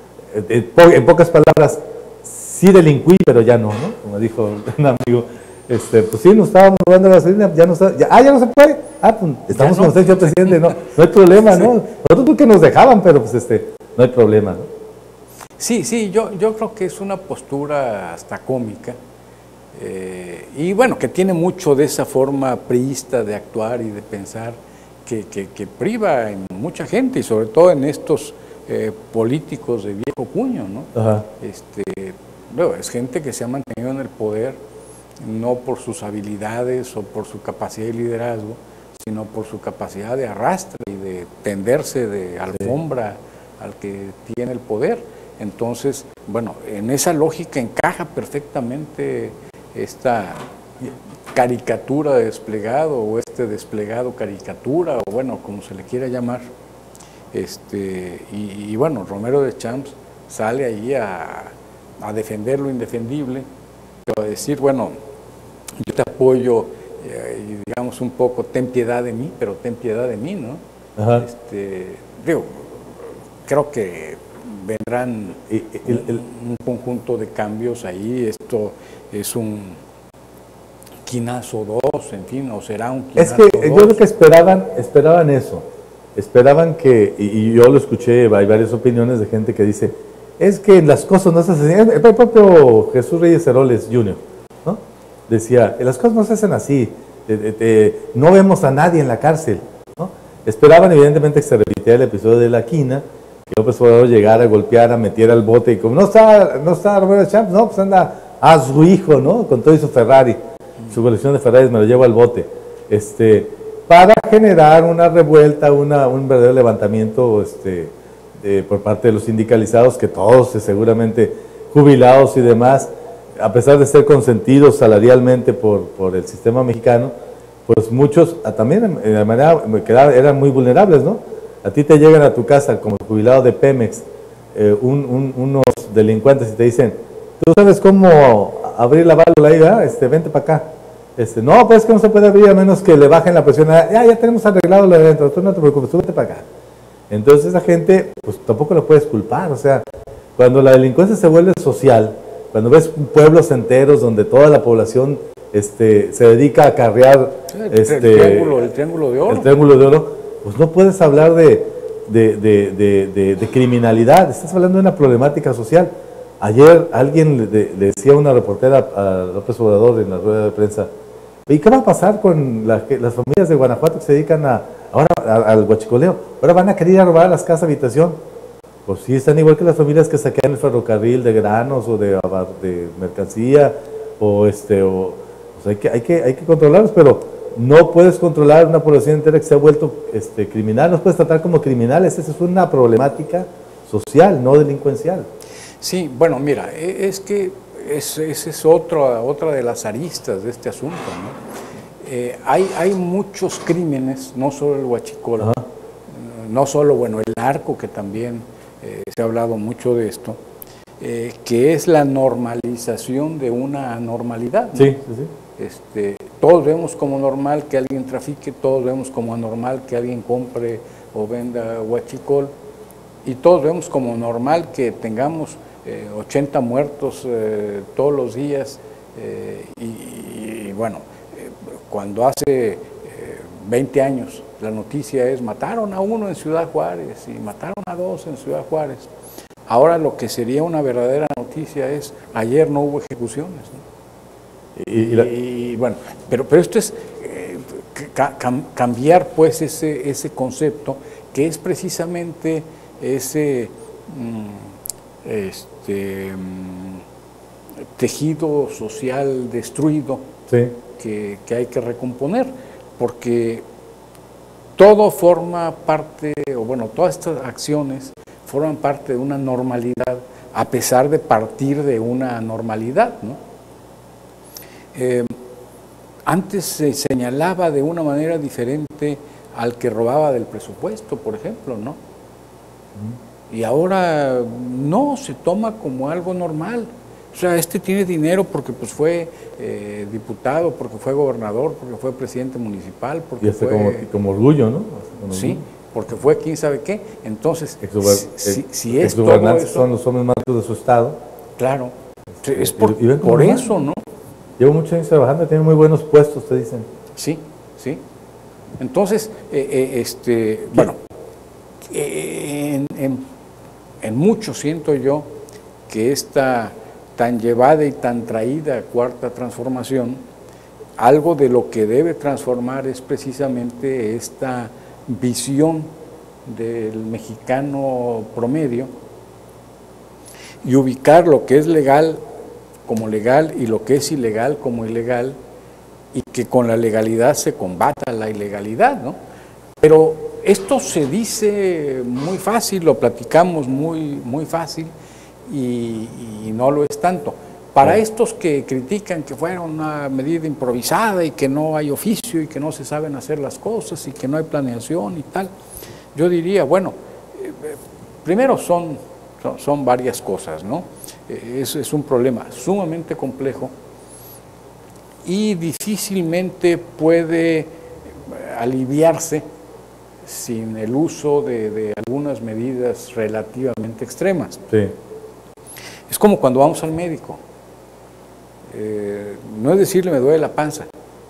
en pocas palabras, sí delinquí, pero ya no, ¿no? Como dijo un amigo, este, pues sí, nos estábamos robando la gasolina, ya no está, ya, ah, ya no se puede, ah, pues estamos no. con usted, señor presidente, no, no hay problema, ¿no? Sí. Nosotros porque nos dejaban, pero pues este, no hay problema, ¿no? Sí, sí, yo, yo creo que es una postura hasta cómica, eh, y bueno, que tiene mucho de esa forma priista de actuar y de pensar que, que, que priva en mucha gente, y sobre todo en estos eh, políticos de viejo cuño, ¿no? Ajá. Este, bueno, es gente que se ha mantenido en el poder no por sus habilidades o por su capacidad de liderazgo, sino por su capacidad de arrastre y de, que tenderse de alfombra sí. al que tiene el poder. Entonces, bueno, en esa lógica encaja perfectamente esta caricatura de desplegado o este desplegado caricatura, o bueno, como se le quiera llamar. Este, y, y bueno, Romero de Champs sale ahí a, a defender lo indefendible, a decir, bueno, yo te apoyo, eh, y digamos un poco, ten piedad de mí, pero ten piedad de mí, ¿no? Ajá. Este, digo, creo que vendrán el, el, el, un conjunto de cambios ahí, esto es un quinazo dos, en fin, o será un quinazo Es que dos. Yo creo que esperaban, esperaban eso, esperaban que, y, y yo lo escuché, hay varias opiniones de gente que dice, es que las cosas no se hacen, el propio Jesús Reyes Heroles junior, ¿no? Decía, las cosas no se hacen así, te, te, te, no vemos a nadie en la cárcel, ¿no? Esperaban evidentemente que se repitiera el episodio de La Quina, que López Obrador llegara, golpeara, metiera el bote, y como no está, no está Romero Champs, no, pues anda a su hijo, ¿no? Con todo y su Ferrari, su colección de Ferraris me lo llevo al bote, este, para generar una revuelta, una, un verdadero levantamiento, este, de, por parte de los sindicalizados, que todos seguramente jubilados y demás, a pesar de ser consentidos salarialmente por, por el sistema mexicano, pues muchos también de manera, eran muy vulnerables, ¿no? A ti te llegan a tu casa como jubilado de Pemex eh, un, un, unos delincuentes y te dicen, ¿tú sabes cómo abrir la válvula ahí, ¿verdad? Este, vente para acá. Este, no, pues que no se puede abrir a menos que le bajen la presión. Ya, ya tenemos arreglado lo de adentro, tú no te preocupes, tú vete para acá. Entonces esa gente, pues tampoco lo puedes culpar. O sea, cuando la delincuencia se vuelve social, cuando ves pueblos enteros donde toda la población este, se dedica a acarrear el, este, el, triángulo, el triángulo de oro, el triángulo de oro, pues no puedes hablar de, de, de, de, de, de criminalidad, estás hablando de una problemática social. Ayer alguien le, le decía a una reportera a López Obrador en la rueda de prensa, ¿y qué va a pasar con la, las familias de Guanajuato que se dedican a, ahora a, al huachicoleo? Ahora van a querer ir a robar a las casas habitación. Pues sí, están igual que las familias que saquean el ferrocarril de granos o de, de mercancía, o este, o, o sea, hay que, hay que, hay que controlarlos, pero no puedes controlar una población entera que se ha vuelto este, criminal, no puedes tratar como criminales, esa es una problemática social, no delincuencial. Sí, bueno, mira, es que esa es, es otra, otra de las aristas de este asunto, ¿no? Eh, hay, hay muchos crímenes, no solo el huachicol, Ajá. no solo, bueno, el narco, que también eh, se ha hablado mucho de esto, eh, que es la normalización de una anormalidad, ¿no? Sí, sí, sí. Este, todos vemos como normal que alguien trafique, todos vemos como anormal que alguien compre o venda huachicol, y todos vemos como normal que tengamos eh, ochenta muertos eh, todos los días, eh, y, y bueno, eh, cuando hace eh, veinte años la noticia es mataron a uno en Ciudad Juárez y mataron a dos en Ciudad Juárez, ahora lo que sería una verdadera noticia es ayer no hubo ejecuciones, ¿no? Y, y, la... y bueno, pero, pero esto es eh, ca cam cambiar pues ese, ese concepto, que es precisamente ese mm, este, mm, tejido social destruido, sí. que, que hay que recomponer, porque todo forma parte, o bueno, todas estas acciones forman parte de una normalidad, a pesar de partir de una normalidad, ¿no? Eh, antes se señalaba de una manera diferente al que robaba del presupuesto, por ejemplo, ¿no? Mm. Y ahora no, se toma como algo normal. O sea, este tiene dinero porque pues fue eh, diputado, porque fue gobernador, porque fue presidente municipal, porque y hasta fue... como, como orgullo, ¿no? Como sí, orgullo. Porque fue quién sabe qué. Entonces, Exuber si, si es todo eso... son los hombres más ricos de su estado. Claro, es por, y, y por eso, ¿no? Llevo muchos años trabajando, tienen muy buenos puestos, te dicen. Sí, sí. Entonces, eh, eh, este, bueno, eh, en, en, en mucho siento yo que esta tan llevada y tan traída cuarta transformación, algo de lo que debe transformar es precisamente esta visión del mexicano promedio y ubicar lo que es legal como legal y lo que es ilegal como ilegal, y que con la legalidad se combata la ilegalidad, ¿no? Pero esto se dice muy fácil, lo platicamos muy, muy fácil y, y no lo es tanto. Para estos que critican que fuera una medida improvisada y que no hay oficio y que no se saben hacer las cosas y que no hay planeación y tal, yo diría, bueno, eh, primero son, son, son varias cosas, ¿no? Eh, es, es un problema sumamente complejo y difícilmente puede aliviarse sin el uso de, de algunas medidas relativamente extremas. Sí. Es como cuando vamos al médico. Eh, no es decirle me duele la panza,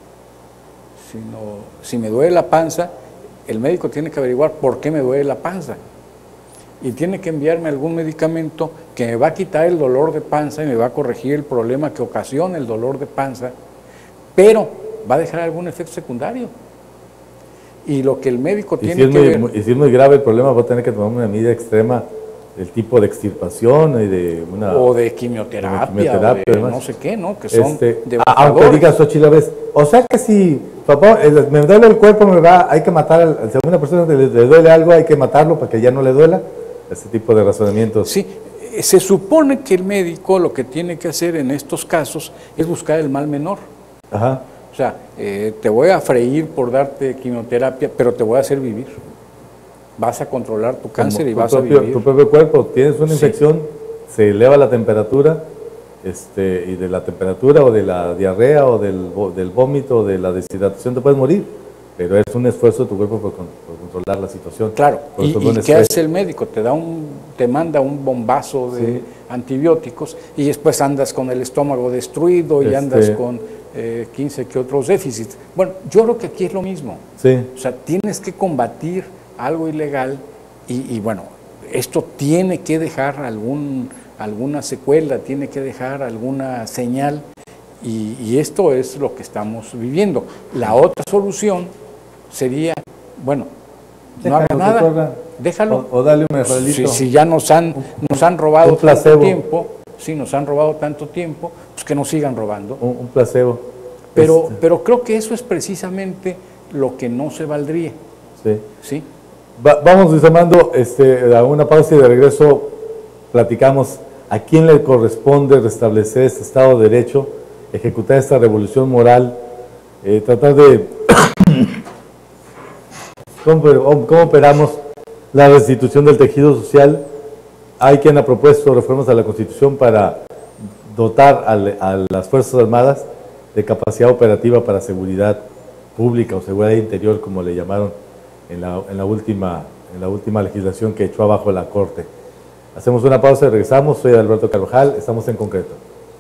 sino si me duele la panza, el médico tiene que averiguar por qué me duele la panza y tiene que enviarme algún medicamento que me va a quitar el dolor de panza y me va a corregir el problema que ocasiona el dolor de panza, pero va a dejar algún efecto secundario. Y lo que el médico y tiene si es que muy, ver... muy, y si es muy grave el problema, va a tener que tomar una medida extrema del tipo de extirpación y de una... O de quimioterapia, de quimioterapia o de no sé qué, ¿no? Que son este, devastadores. aunque digas, Xochitl, ¿ves? O sea que si papá, me duele el cuerpo, me va, hay que matar, al, si a una persona le, le duele algo, hay que matarlo para que ya no le duela. Ese tipo de razonamientos. Sí, se supone que el médico lo que tiene que hacer en estos casos es buscar el mal menor. Ajá. O sea, eh, te voy a freír por darte quimioterapia, pero te voy a hacer vivir. Vas a controlar tu cáncer Como y tu vas propio, a vivir. Tu propio cuerpo, tienes una Sí. infección, se eleva la temperatura, este, y de la temperatura o de la diarrea o del, del vómito o de la deshidratación te puedes morir, pero es un esfuerzo de tu cuerpo por, por controlar la situación. Claro, Por y, eso es y un ¿qué estrés. hace el médico? Te da un, te manda un bombazo de Sí. antibióticos y después andas con el estómago destruido y Este. andas con eh, quince que otros déficits. Bueno, yo creo que aquí es lo mismo. Sí. O sea, tienes que combatir algo ilegal y, y bueno, esto tiene que dejar algún, alguna secuela, tiene que dejar alguna señal y, y esto es lo que estamos viviendo. La otra solución sería, bueno, no Déjalo haga que nada, corra. déjalo. O, o dale un mejoralito. Si, si ya nos han, nos han robado un placebo. tanto tiempo, si nos han robado tanto tiempo, pues que nos sigan robando. Un, un placebo. Pero, Este, pero creo que eso es precisamente lo que no se valdría, sí. ¿sí? Va- vamos, Luis Armando, este, a una pausa y de regreso platicamos a quién le corresponde restablecer este Estado de Derecho, ejecutar esta revolución moral, eh, tratar de cómo, cómo operamos la restitución del tejido social. Hay quien ha propuesto reformas a la Constitución para dotar a, le- a las Fuerzas Armadas de capacidad operativa para seguridad pública o seguridad interior, como le llamaron en la, en la, última, en la última legislación que echó abajo la Corte. Hacemos una pausa y regresamos. Soy Alberto Carvajal, estamos en Concreto.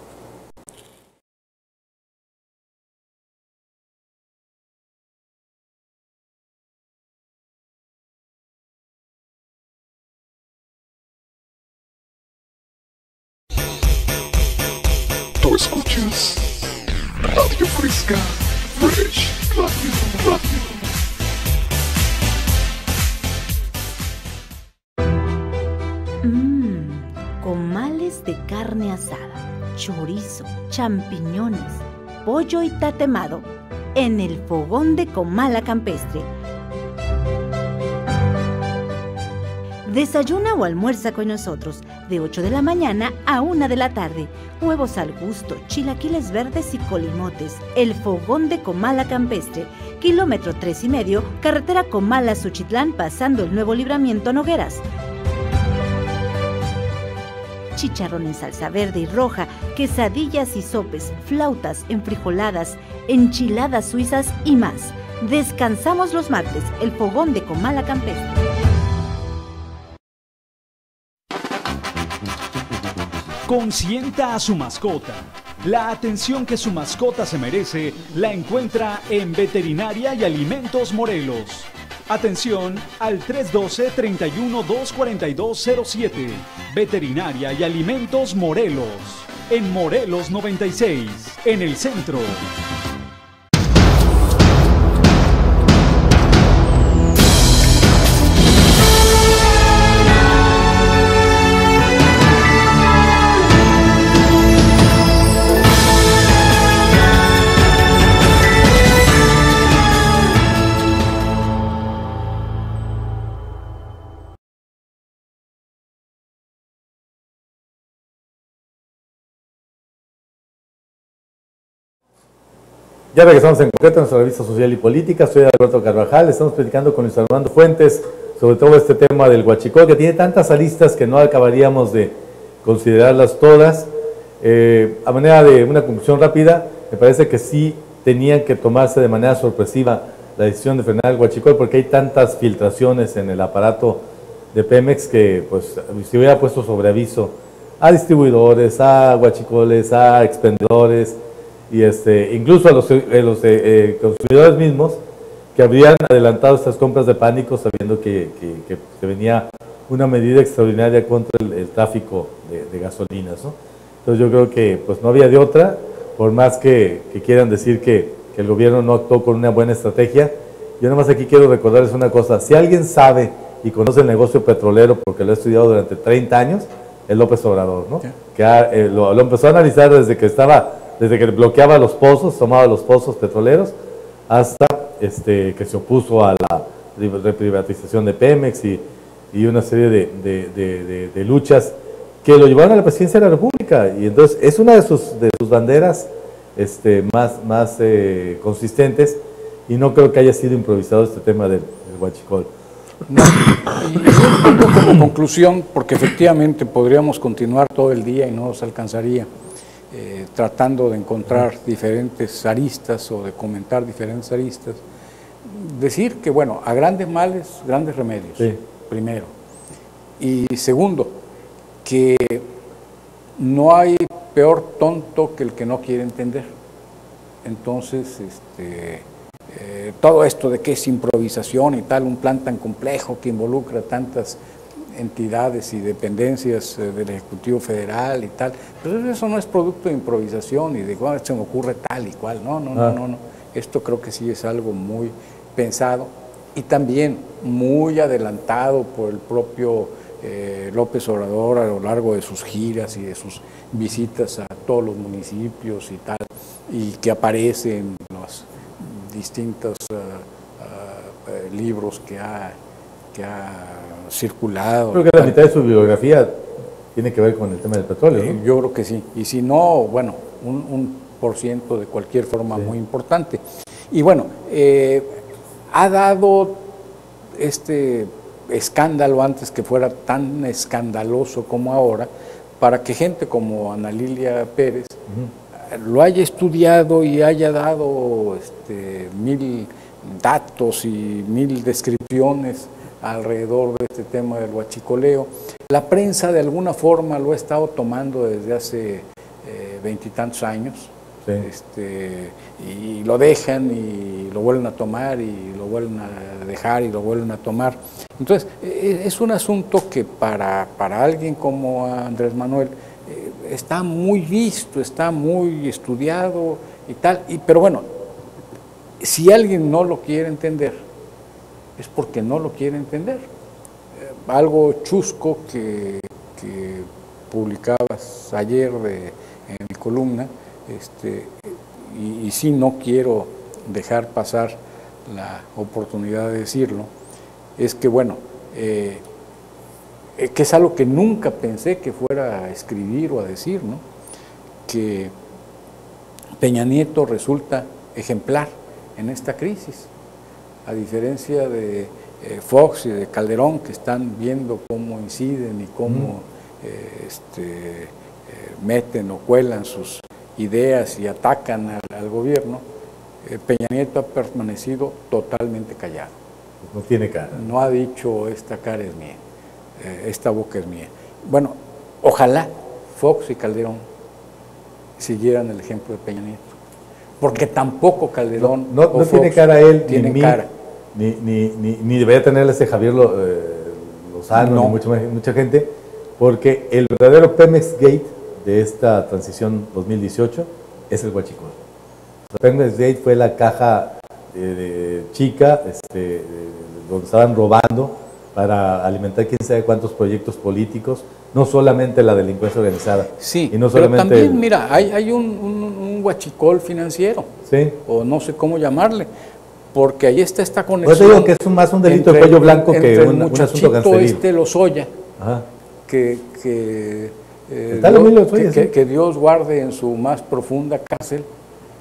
Tú escuchas Radio Fresca, Fresh Radio, Radio. Mmm, comales de carne asada, chorizo, champiñones, pollo y tatemado en el fogón de Comala Campestre. Desayuna o almuerza con nosotros de ocho de la mañana a una de la tarde. Huevos al gusto, chilaquiles verdes y colimotes. El fogón de Comala Campestre. Kilómetro tres y medio, carretera Comala-Suchitlán, pasando el nuevo libramiento Nogueras. Chicharrón en salsa verde y roja, quesadillas y sopes, flautas, enfrijoladas, enchiladas suizas y más. Descansamos los martes, el fogón de Comala Campestre. Consienta a su mascota. La atención que su mascota se merece la encuentra en Veterinaria y Alimentos Morelos. Atención al tres uno dos, tres uno, dos cuatro dos cero siete. Veterinaria y Alimentos Morelos. En Morelos noventa y seis, en el centro. Ya regresamos en concreto a nuestra revista Social y Política. Soy Alberto Carvajal. Estamos platicando con Luis Armando Fuentes sobre todo este tema del huachicol, que tiene tantas aristas que no acabaríamos de considerarlas todas. Eh, a manera de una conclusión rápida, me parece que sí tenían que tomarse de manera sorpresiva la decisión de frenar el huachicol, porque hay tantas filtraciones en el aparato de Pemex que pues se hubiera puesto sobre aviso a distribuidores, a huachicoles, a expendedores y este, incluso a los, a los eh, consumidores mismos, que habrían adelantado estas compras de pánico sabiendo que, que, que se venía una medida extraordinaria contra el, el tráfico de, de gasolinas, ¿no? Entonces yo creo que pues no había de otra, por más que, que quieran decir que, que el gobierno no actuó con una buena estrategia. Yo nada más aquí quiero recordarles una cosa: si alguien sabe y conoce el negocio petrolero, porque lo he estudiado durante treinta años, es López Obrador, ¿no? Sí. Que ha, eh, lo, lo empezó a analizar desde que estaba, desde que bloqueaba los pozos, tomaba los pozos petroleros, hasta este, que se opuso a la reprivatización de Pemex y, y una serie de, de, de, de, de luchas que lo llevaron a la presidencia de la República. Y entonces es una de sus, de sus banderas este, más, más eh, consistentes, y no creo que haya sido improvisado este tema del, del huachicol. No, y un poco como conclusión, porque efectivamente podríamos continuar todo el día y no nos alcanzaría, eh, tratando de encontrar diferentes aristas o de comentar diferentes aristas, decir que, bueno, a grandes males, grandes remedios, sí. Primero. Y segundo, que no hay peor tonto que el que no quiere entender. Entonces, este... Eh, todo esto de que es improvisación y tal, un plan tan complejo que involucra tantas entidades y dependencias eh, del Ejecutivo Federal y tal, pero eso no es producto de improvisación y de cuando se me ocurre tal y cual, no, no, ah. no, no, no, esto creo que sí es algo muy pensado y también muy adelantado por el propio eh, López Obrador a lo largo de sus giras y de sus visitas a todos los municipios y tal, y que aparecen los distintos uh, uh, libros que ha, que ha circulado. Creo que la mitad de su biografía tiene que ver con el tema del petróleo, ¿no? Yo creo que sí, y si no, bueno, un, un por ciento de cualquier forma sí. Muy importante. Y bueno, eh, ha dado este escándalo, antes que fuera tan escandaloso como ahora, para que gente como Ana Lilia Pérez uh-huh. lo haya estudiado y haya dado este, mil datos y mil descripciones alrededor de este tema del huachicoleo. La prensa de alguna forma lo ha estado tomando desde hace veintitantos eh, años, sí. este, y lo dejan y lo vuelven a tomar y lo vuelven a dejar y lo vuelven a tomar. Entonces, es un asunto que para, para alguien como Andrés Manuel está muy visto, está muy estudiado y tal, y, pero bueno, si alguien no lo quiere entender, es porque no lo quiere entender. Eh, algo chusco que, que publicabas ayer de, en mi columna, este, y, y sí no quiero dejar pasar la oportunidad de decirlo, es que bueno, eh, que es algo que nunca pensé que fuera a escribir o a decir, ¿no? Que Peña Nieto resulta ejemplar en esta crisis, a diferencia de eh, Fox y de Calderón, que están viendo cómo inciden y cómo mm. eh, este, eh, meten o cuelan sus ideas y atacan al, al gobierno. eh, Peña Nieto ha permanecido totalmente callado. No tiene cara. No ha dicho esta cara es mía. Esta boca es mía. Bueno, ojalá Fox y Calderón siguieran el ejemplo de Peña Nieto, porque tampoco Calderón no, no, o no Fox tiene cara él, tienen ni, cara. Ni, ni, ni, ni debería tener ese Javier eh, Lozano, no. ni mucha, mucha gente, porque el verdadero Pemex Gate de esta transición dos mil dieciocho es el huachicol. Pemex Gate fue la caja de, de chica este, de, donde estaban robando para alimentar quién sabe cuántos proyectos políticos, no solamente la delincuencia organizada. Sí, y no solamente pero también, el, mira, hay, hay un, un, un huachicol financiero, ¿sí? O no sé cómo llamarle, porque ahí está esta conexión. Pues digo que es un, más un delito de cuello blanco que un, un asunto canceril. Este Lozoya, que, que, eh, Dios, Lozoya, que, sí. que, que Dios guarde en su más profunda cárcel,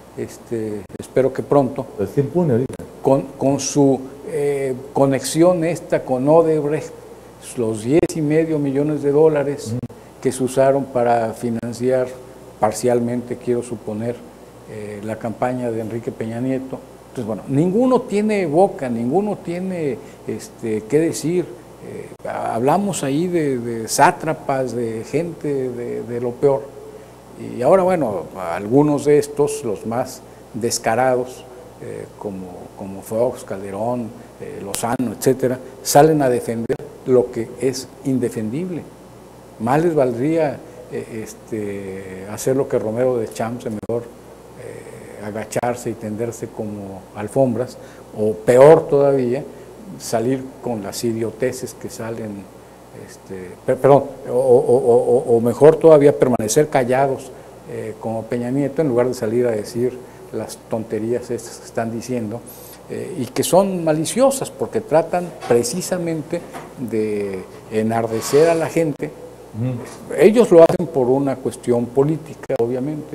este, espero que pronto, Pues está impune ahorita. con, con su eh, conexión esta con Odebrecht, los diez y medio millones de dólares mm. que se usaron para financiar parcialmente, quiero suponer, eh, la campaña de Enrique Peña Nieto. Entonces, bueno, ninguno tiene boca, ninguno tiene este, qué decir. Eh, hablamos ahí de, de sátrapas, de gente de, de lo peor. Y ahora, bueno, algunos de estos, los más descarados, eh, como, como Fox, Calderón, eh, Lozano, etcétera, salen a defender lo que es indefendible. Más les valdría eh, este, hacer lo que Romero de Champs, mejor eh, agacharse y tenderse como alfombras, o peor todavía, salir con las idioteces que salen, este, perdón, o, o, o, o mejor todavía permanecer callados eh, como Peña Nieto, en lugar de salir a decir las tonterías estas que están diciendo, eh, y que son maliciosas porque tratan precisamente de enardecer a la gente. Mm. Ellos lo hacen por una cuestión política, obviamente.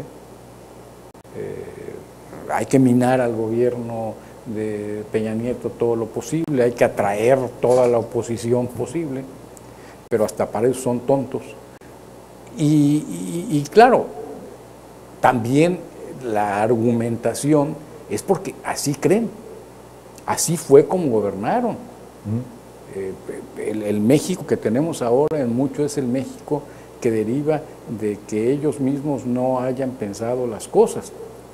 Eh, hay que minar al gobierno de Peña Nieto todo lo posible, hay que atraer toda la oposición posible, pero hasta para eso son tontos. Y, y, y claro, también la argumentación es porque así creen, así fue como gobernaron. Mm. Eh, el, el México que tenemos ahora en mucho es el México que deriva de que ellos mismos no hayan pensado las cosas.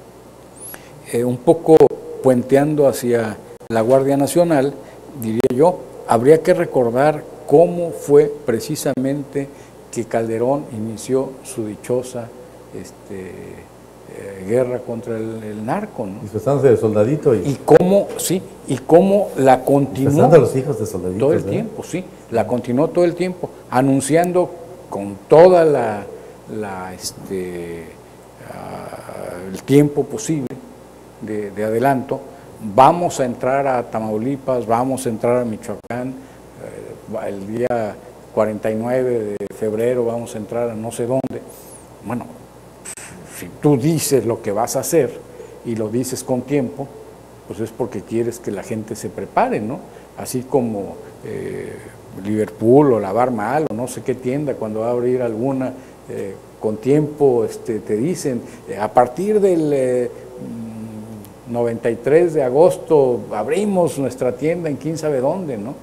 Eh, un poco puenteando hacia la Guardia Nacional, diría yo, habría que recordar cómo fue precisamente que Calderón inició su dichosa este, eh, guerra contra el, el narco, ¿no? Disfrazándose de soldadito. Y, y cómo, sí, y cómo la continuó. Disfrazando a los hijos de soldaditos. Todo el ¿eh? tiempo, sí, la continuó todo el tiempo, anunciando con toda la, la este, uh, el tiempo posible De, de adelanto, vamos a entrar a Tamaulipas, vamos a entrar a Michoacán, eh, el día cuarenta y nueve de febrero vamos a entrar a no sé dónde. Bueno, si tú dices lo que vas a hacer y lo dices con tiempo, pues es porque quieres que la gente se prepare, ¿no? Así como eh, Liverpool o la Bar Mal o no sé qué tienda, cuando va a abrir alguna, eh, con tiempo este, te dicen, eh, a partir del... Eh, noventa y tres de agosto abrimos nuestra tienda en quién sabe dónde, ¿no?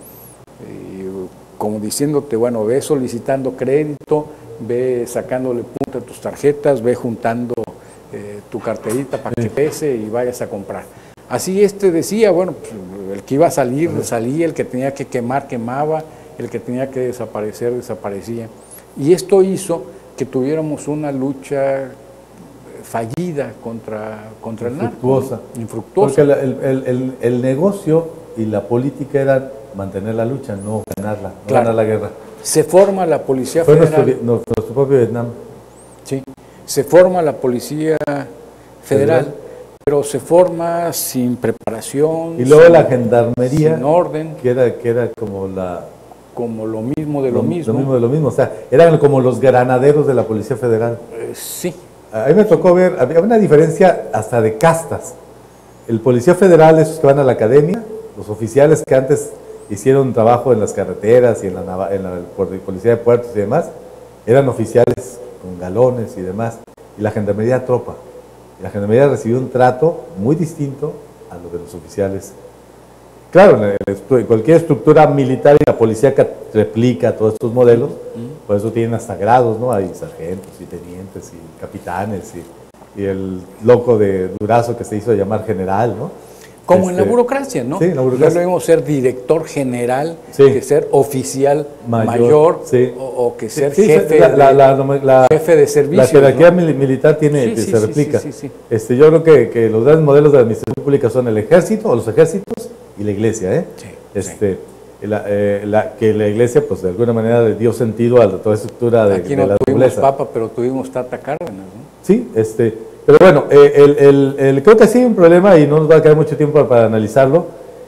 Y como diciéndote, bueno, ve solicitando crédito, ve sacándole punta a tus tarjetas, ve juntando eh, tu carterita para que pese y vayas a comprar. Así este decía, bueno, pues, el que iba a salir, salía, el que tenía que quemar, quemaba, el que tenía que desaparecer, desaparecía. Y esto hizo que tuviéramos una lucha fallida contra, contra el narco. Infructuosa. Infructuosa. Porque el, el, el, el negocio y la política era mantener la lucha, no ganarla, no claro. ganar la guerra. Se forma la Policía Fue Federal. Nuestro, nuestro propio Vietnam. Sí, se forma la Policía Federal, ¿Federal? Pero se forma sin preparación. Y luego sin, la Gendarmería. Sin orden. Que era, que era como la... Como lo mismo de lo, lo mismo. Lo mismo de lo mismo. O sea, eran como los granaderos de la Policía Federal. Eh, sí. A mí me tocó ver, había una diferencia hasta de castas. El policía federal, esos que van a la academia, los oficiales que antes hicieron trabajo en las carreteras y en la, en la policía de puertos y demás, eran oficiales con galones y demás. Y la gendarmería tropa. Y la gendarmería recibió un trato muy distinto a lo de los oficiales. Claro, en cualquier estructura militar y la policía que replica todos estos modelos, mm. por eso tienen hasta grados, ¿no? Hay sargentos y tenientes y capitanes y, y el loco de Durazo que se hizo llamar general, ¿no? Como este, en la burocracia, ¿no? Sí, en la burocracia. No es lo mismo ser director general sí. que ser oficial mayor, mayor sí. o, o que ser sí, sí, jefe, la, de, la, la, la, jefe de servicio. La jerarquía ¿no? militar tiene, sí, sí, se sí, replica. Sí, sí, sí. Este, yo creo que, que los grandes modelos de administración pública son el ejército o los ejércitos y la iglesia, ¿eh? Sí, este, sí. La, eh, la, que la iglesia, pues de alguna manera le dio sentido a toda la estructura de, Aquí de no la tuvimos nobleza. papa, pero tuvimos Tata Cárdenas, ¿no? Sí, este, pero bueno, eh, el, el, el, creo que sí hay un problema y no nos va a quedar mucho tiempo para, para analizarlo.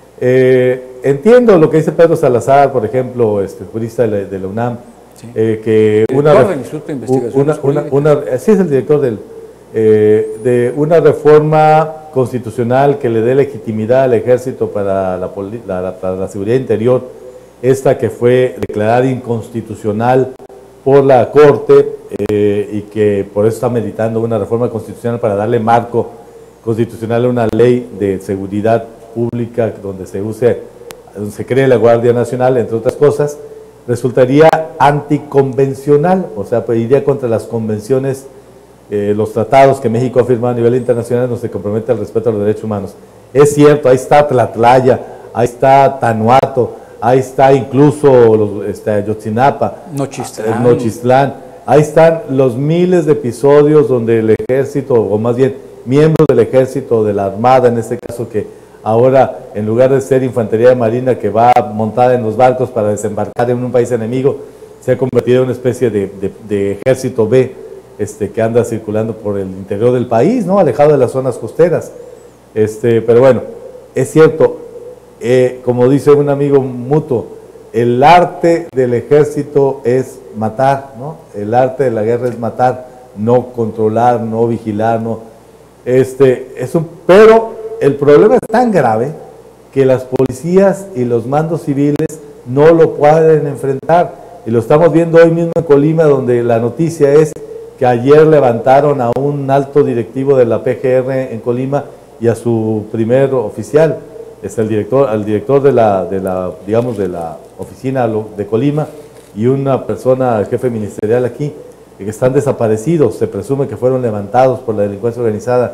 Eh, entiendo lo que dice Pedro Salazar, por ejemplo, este jurista de la, de la UNAM, sí. eh, que el una, del Instituto de Investigaciones una, una, una, sí es el director del eh, de una reforma constitucional que le dé legitimidad al ejército para la, la, para la seguridad interior, esta que fue declarada inconstitucional por la Corte eh, y que por eso está meditando una reforma constitucional para darle marco constitucional a una ley de seguridad pública donde se use, donde se cree la Guardia Nacional, entre otras cosas, resultaría anticonvencional, o sea, pues, iría contra las convenciones, eh, los tratados que México ha firmado a nivel internacional, donde se compromete al respeto a los derechos humanos. Es cierto, ahí está Tlatlaya, ahí está Tanuato, ahí está incluso los, este, Ayotzinapa, Nochistlán. Nochistlán, ahí están los miles de episodios donde el ejército, o más bien miembros del ejército, de la armada en este caso, que ahora en lugar de ser infantería marina que va montada en los barcos para desembarcar en un país enemigo, se ha convertido en una especie de, de, de ejército B, este, que anda circulando por el interior del país, ¿no? Alejado de las zonas costeras. Este, pero bueno, es cierto, eh, como dice un amigo mutuo, el arte del ejército es matar, ¿no? El arte de la guerra es matar, no controlar, no vigilar, no. Este, es un, pero el problema es tan grave que las policías y los mandos civiles no lo pueden enfrentar, y lo estamos viendo hoy mismo en Colima, donde la noticia es que ayer levantaron a un alto directivo de la P G R en Colima y a su primer oficial, es el director, al director de la, de la, digamos, de la oficina de Colima, y una persona, jefe ministerial aquí, que están desaparecidos, se presume que fueron levantados por la delincuencia organizada.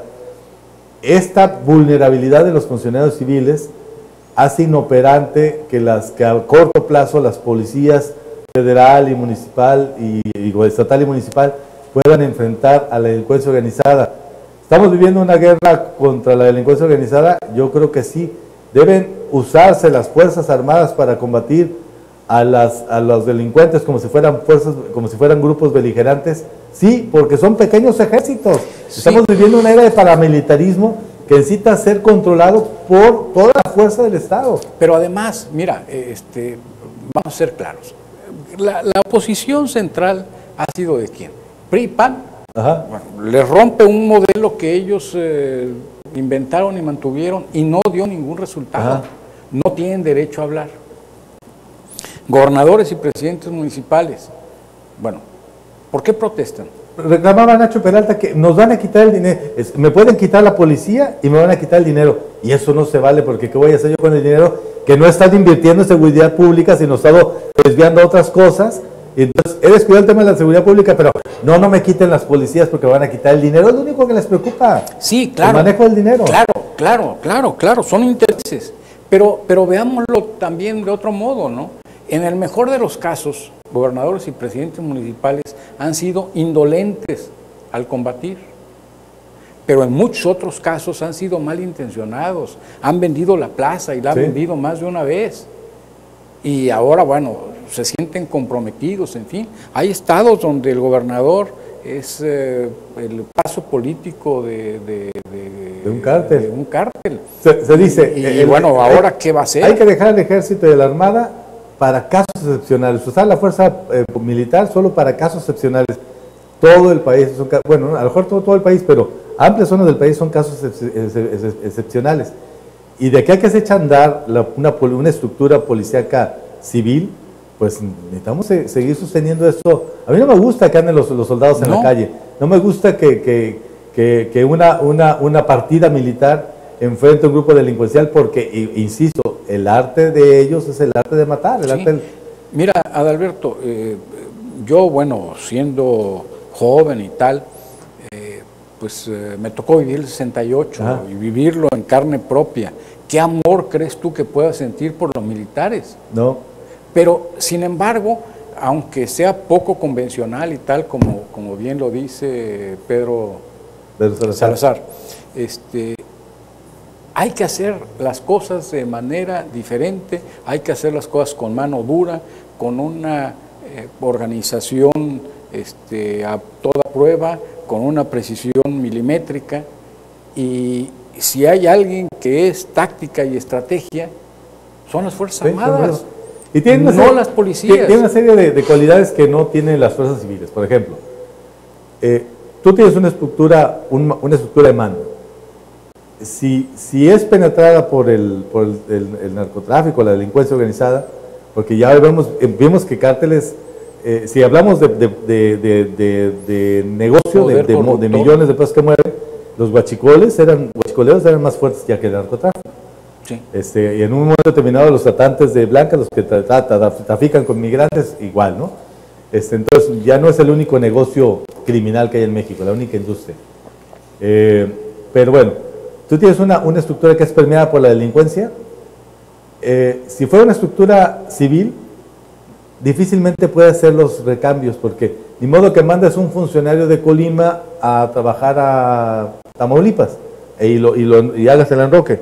Esta vulnerabilidad de los funcionarios civiles hace inoperante que, las, que a corto plazo las policías federal y municipal, y, y estatal y municipal, puedan enfrentar a la delincuencia organizada. ¿Estamos viviendo una guerra contra la delincuencia organizada? Yo creo que sí. Deben usarse las Fuerzas Armadas para combatir a, las, a los delincuentes como si fueran fuerzas, como si fueran grupos beligerantes. Sí, porque son pequeños ejércitos. Sí. Estamos viviendo una era de paramilitarismo que necesita ser controlado por toda la fuerza del Estado. Pero además, mira, este, vamos a ser claros. La, la oposición central ha sido ¿de quién? P R I, P A N. Ajá. Bueno, les rompe un modelo que ellos eh, inventaron y mantuvieron y no dio ningún resultado. Ajá. No tienen derecho a hablar. Gobernadores y presidentes municipales, bueno, ¿por qué protestan? Reclamaba Nacho Peralta que nos van a quitar el dinero, me pueden quitar la policía y me van a quitar el dinero, y eso no se vale, porque ¿qué voy a hacer yo con el dinero que no he estado invirtiendo en seguridad pública, sino he estado desviando a otras cosas? Y entonces he descuidado el tema de la seguridad pública, pero no, no me quiten las policías porque me van a quitar el dinero, es lo único que les preocupa. Sí, claro. El manejo del dinero. Claro, claro, claro, claro, son intereses, pero, pero veámoslo también de otro modo, ¿no? En el mejor de los casos, gobernadores y presidentes municipales han sido indolentes al combatir, pero en muchos otros casos han sido malintencionados, han vendido la plaza y la han sí. vendido más de una vez, y ahora, bueno, se sienten comprometidos, en fin. Hay estados donde el gobernador es eh, el paso político de, de, de, de un cártel. De un cártel. Se, se dice, y, el, y bueno, hay, ahora ¿qué va a hacer? Hay que dejar el ejército y la armada para casos excepcionales, usar la fuerza eh, militar solo para casos excepcionales. Todo el país, son, bueno, a lo mejor todo, todo el país, pero amplias zonas del país son casos ex, ex, ex, ex, excepcionales. Y de aquí a que se echa a andar la, una, una estructura policíaca civil, pues necesitamos seguir sosteniendo esto. A mí no me gusta que anden los, los soldados en no. la calle, no me gusta que, que, que, que una, una, una partida militar enfrente a un grupo delincuencial, porque, insisto, el arte de ellos es el arte de matar. El sí. arte del... Mira, Adalberto, eh, yo, bueno, siendo joven y tal, eh, pues eh, me tocó vivir el sesenta y ocho Ajá. y vivirlo en carne propia. ¿Qué amor crees tú que puedas sentir por los militares? No. Pero, sin embargo, aunque sea poco convencional y tal, como, como bien lo dice Pedro, Pedro Salazar, Salazar este, hay que hacer las cosas de manera diferente, hay que hacer las cosas con mano dura, con una eh, organización este, a toda prueba, con una precisión milimétrica, y si hay alguien que es táctica y estrategia, son las Fuerzas sí, Armadas. Y tiene no serie, las policías. Tiene una serie de, de cualidades que no tienen las fuerzas civiles. Por ejemplo, eh, tú tienes una estructura, un, una estructura de mando. Si, si es penetrada por, el, por el, el, el narcotráfico, la delincuencia organizada, porque ya vemos, vimos que cárteles, eh, si hablamos de, de, de, de, de, de negocio, de, de, de millones de pesos que mueven, los guachicoles eran, guachicoleros eran más fuertes ya que el narcotráfico. Sí. Este, y en un momento determinado los tratantes de blancas, los que tra tra tra trafican con migrantes, igual, ¿no? Este, entonces ya no es el único negocio criminal que hay en México, la única industria. Eh, pero bueno, tú tienes una, una estructura que es permeada por la delincuencia. Eh, si fuera una estructura civil, difícilmente puede hacer los recambios, porque ni modo que mandes un funcionario de Colima a trabajar a Tamaulipas e, y, lo, y, lo, y hagas el enroque.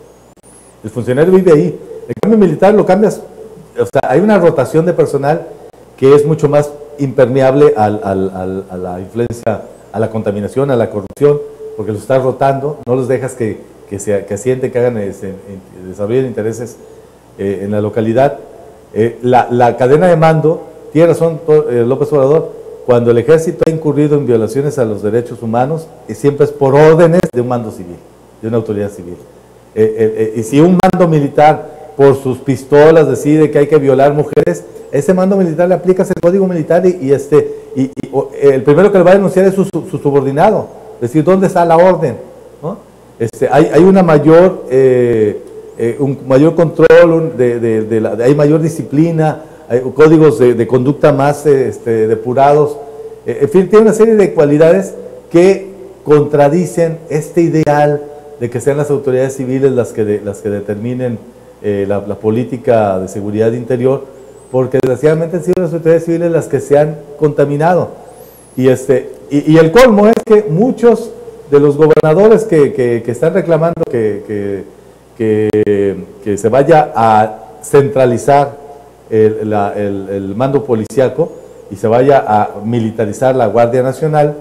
El funcionario vive ahí. El cambio militar lo cambias, o sea, hay una rotación de personal que es mucho más impermeable al, al, al, a la influencia, a la contaminación, a la corrupción, porque los estás rotando, no los dejas que, que, se, que asienten, que hagan, ese, desarrollen intereses eh, en la localidad. Eh, la, la cadena de mando, tiene razón eh, López Obrador, cuando el ejército ha incurrido en violaciones a los derechos humanos, eh, siempre es por órdenes de un mando civil, de una autoridad civil. Eh, eh, eh, y si un mando militar por sus pistolas decide que hay que violar mujeres, ese mando militar le aplicas el código militar y, y, este, y, y o, el primero que le va a denunciar es su, su, su subordinado, es decir, ¿dónde está la orden? ¿No? Este, hay, hay una mayor, eh, eh, un mayor control, un, de, de, de la, de, hay mayor disciplina, hay códigos de, de conducta más este, depurados, eh, en fin, tiene una serie de cualidades que contradicen este ideal de que sean las autoridades civiles las que, de, las que determinen eh, la, la política de seguridad interior, porque desgraciadamente han sido las autoridades civiles las que se han contaminado. Y, este, y, y el colmo es que muchos de los gobernadores que, que, que están reclamando que, que, que, que se vaya a centralizar el, la, el, el mando policíaco y se vaya a militarizar la Guardia Nacional,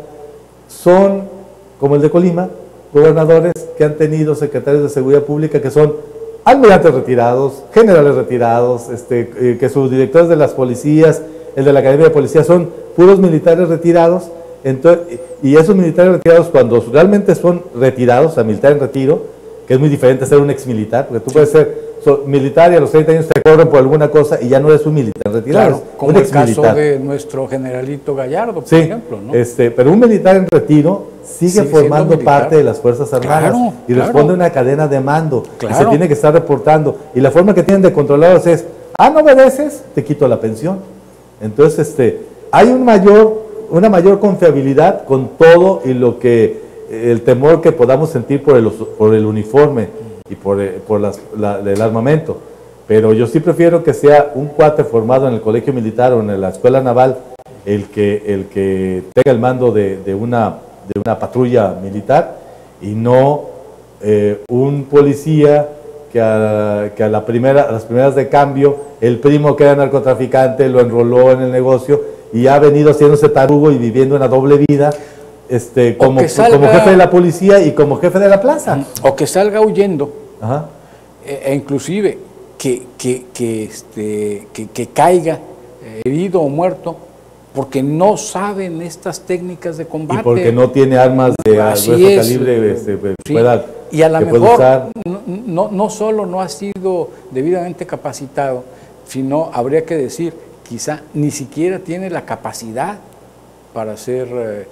son, como el de Colima, gobernadores que han tenido secretarios de seguridad pública que son almirantes retirados, generales retirados, este, eh, que sus directores de las policías, el de la Academia de Policía, son puros militares retirados. Entonces, y esos militares retirados, cuando realmente son retirados, a militar en retiro, que es muy diferente a ser un ex militar, porque tú puedes ser so, militar y a los treinta años te corren por alguna cosa y ya no eres un militar retirado. Claro, como un el caso de nuestro generalito Gallardo, por sí, ejemplo, ¿no? Este, pero un militar en retiro sigue, sigue formando parte de las Fuerzas Armadas, claro, y claro, responde a una cadena de mando, claro, y se tiene que estar reportando. Y la forma que tienen de controlarlos es, ah, no obedeces, te quito la pensión. Entonces, este, hay un mayor, una mayor confiabilidad con todo y lo que, el temor que podamos sentir por el, por el uniforme y por, por las, la, el armamento. Pero yo sí prefiero que sea un cuate formado en el colegio militar o en la escuela naval el que, el que tenga el mando de, de, una, de una patrulla militar y no eh, un policía que, a, que a, la primera, a las primeras de cambio el primo que era narcotraficante lo enroló en el negocio y ha venido haciéndose tarugo y viviendo una doble vida. Este, como, salga, como jefe de la policía y como jefe de la plaza. O que salga huyendo. Ajá. E, e inclusive que, que, que, este, que, que caiga herido o muerto porque no saben estas técnicas de combate. Y porque no tiene armas de grueso calibre. Este, sí. pueda, y a lo mejor no, no, no solo no ha sido debidamente capacitado, sino habría que decir, quizá ni siquiera tiene la capacidad para ser eh,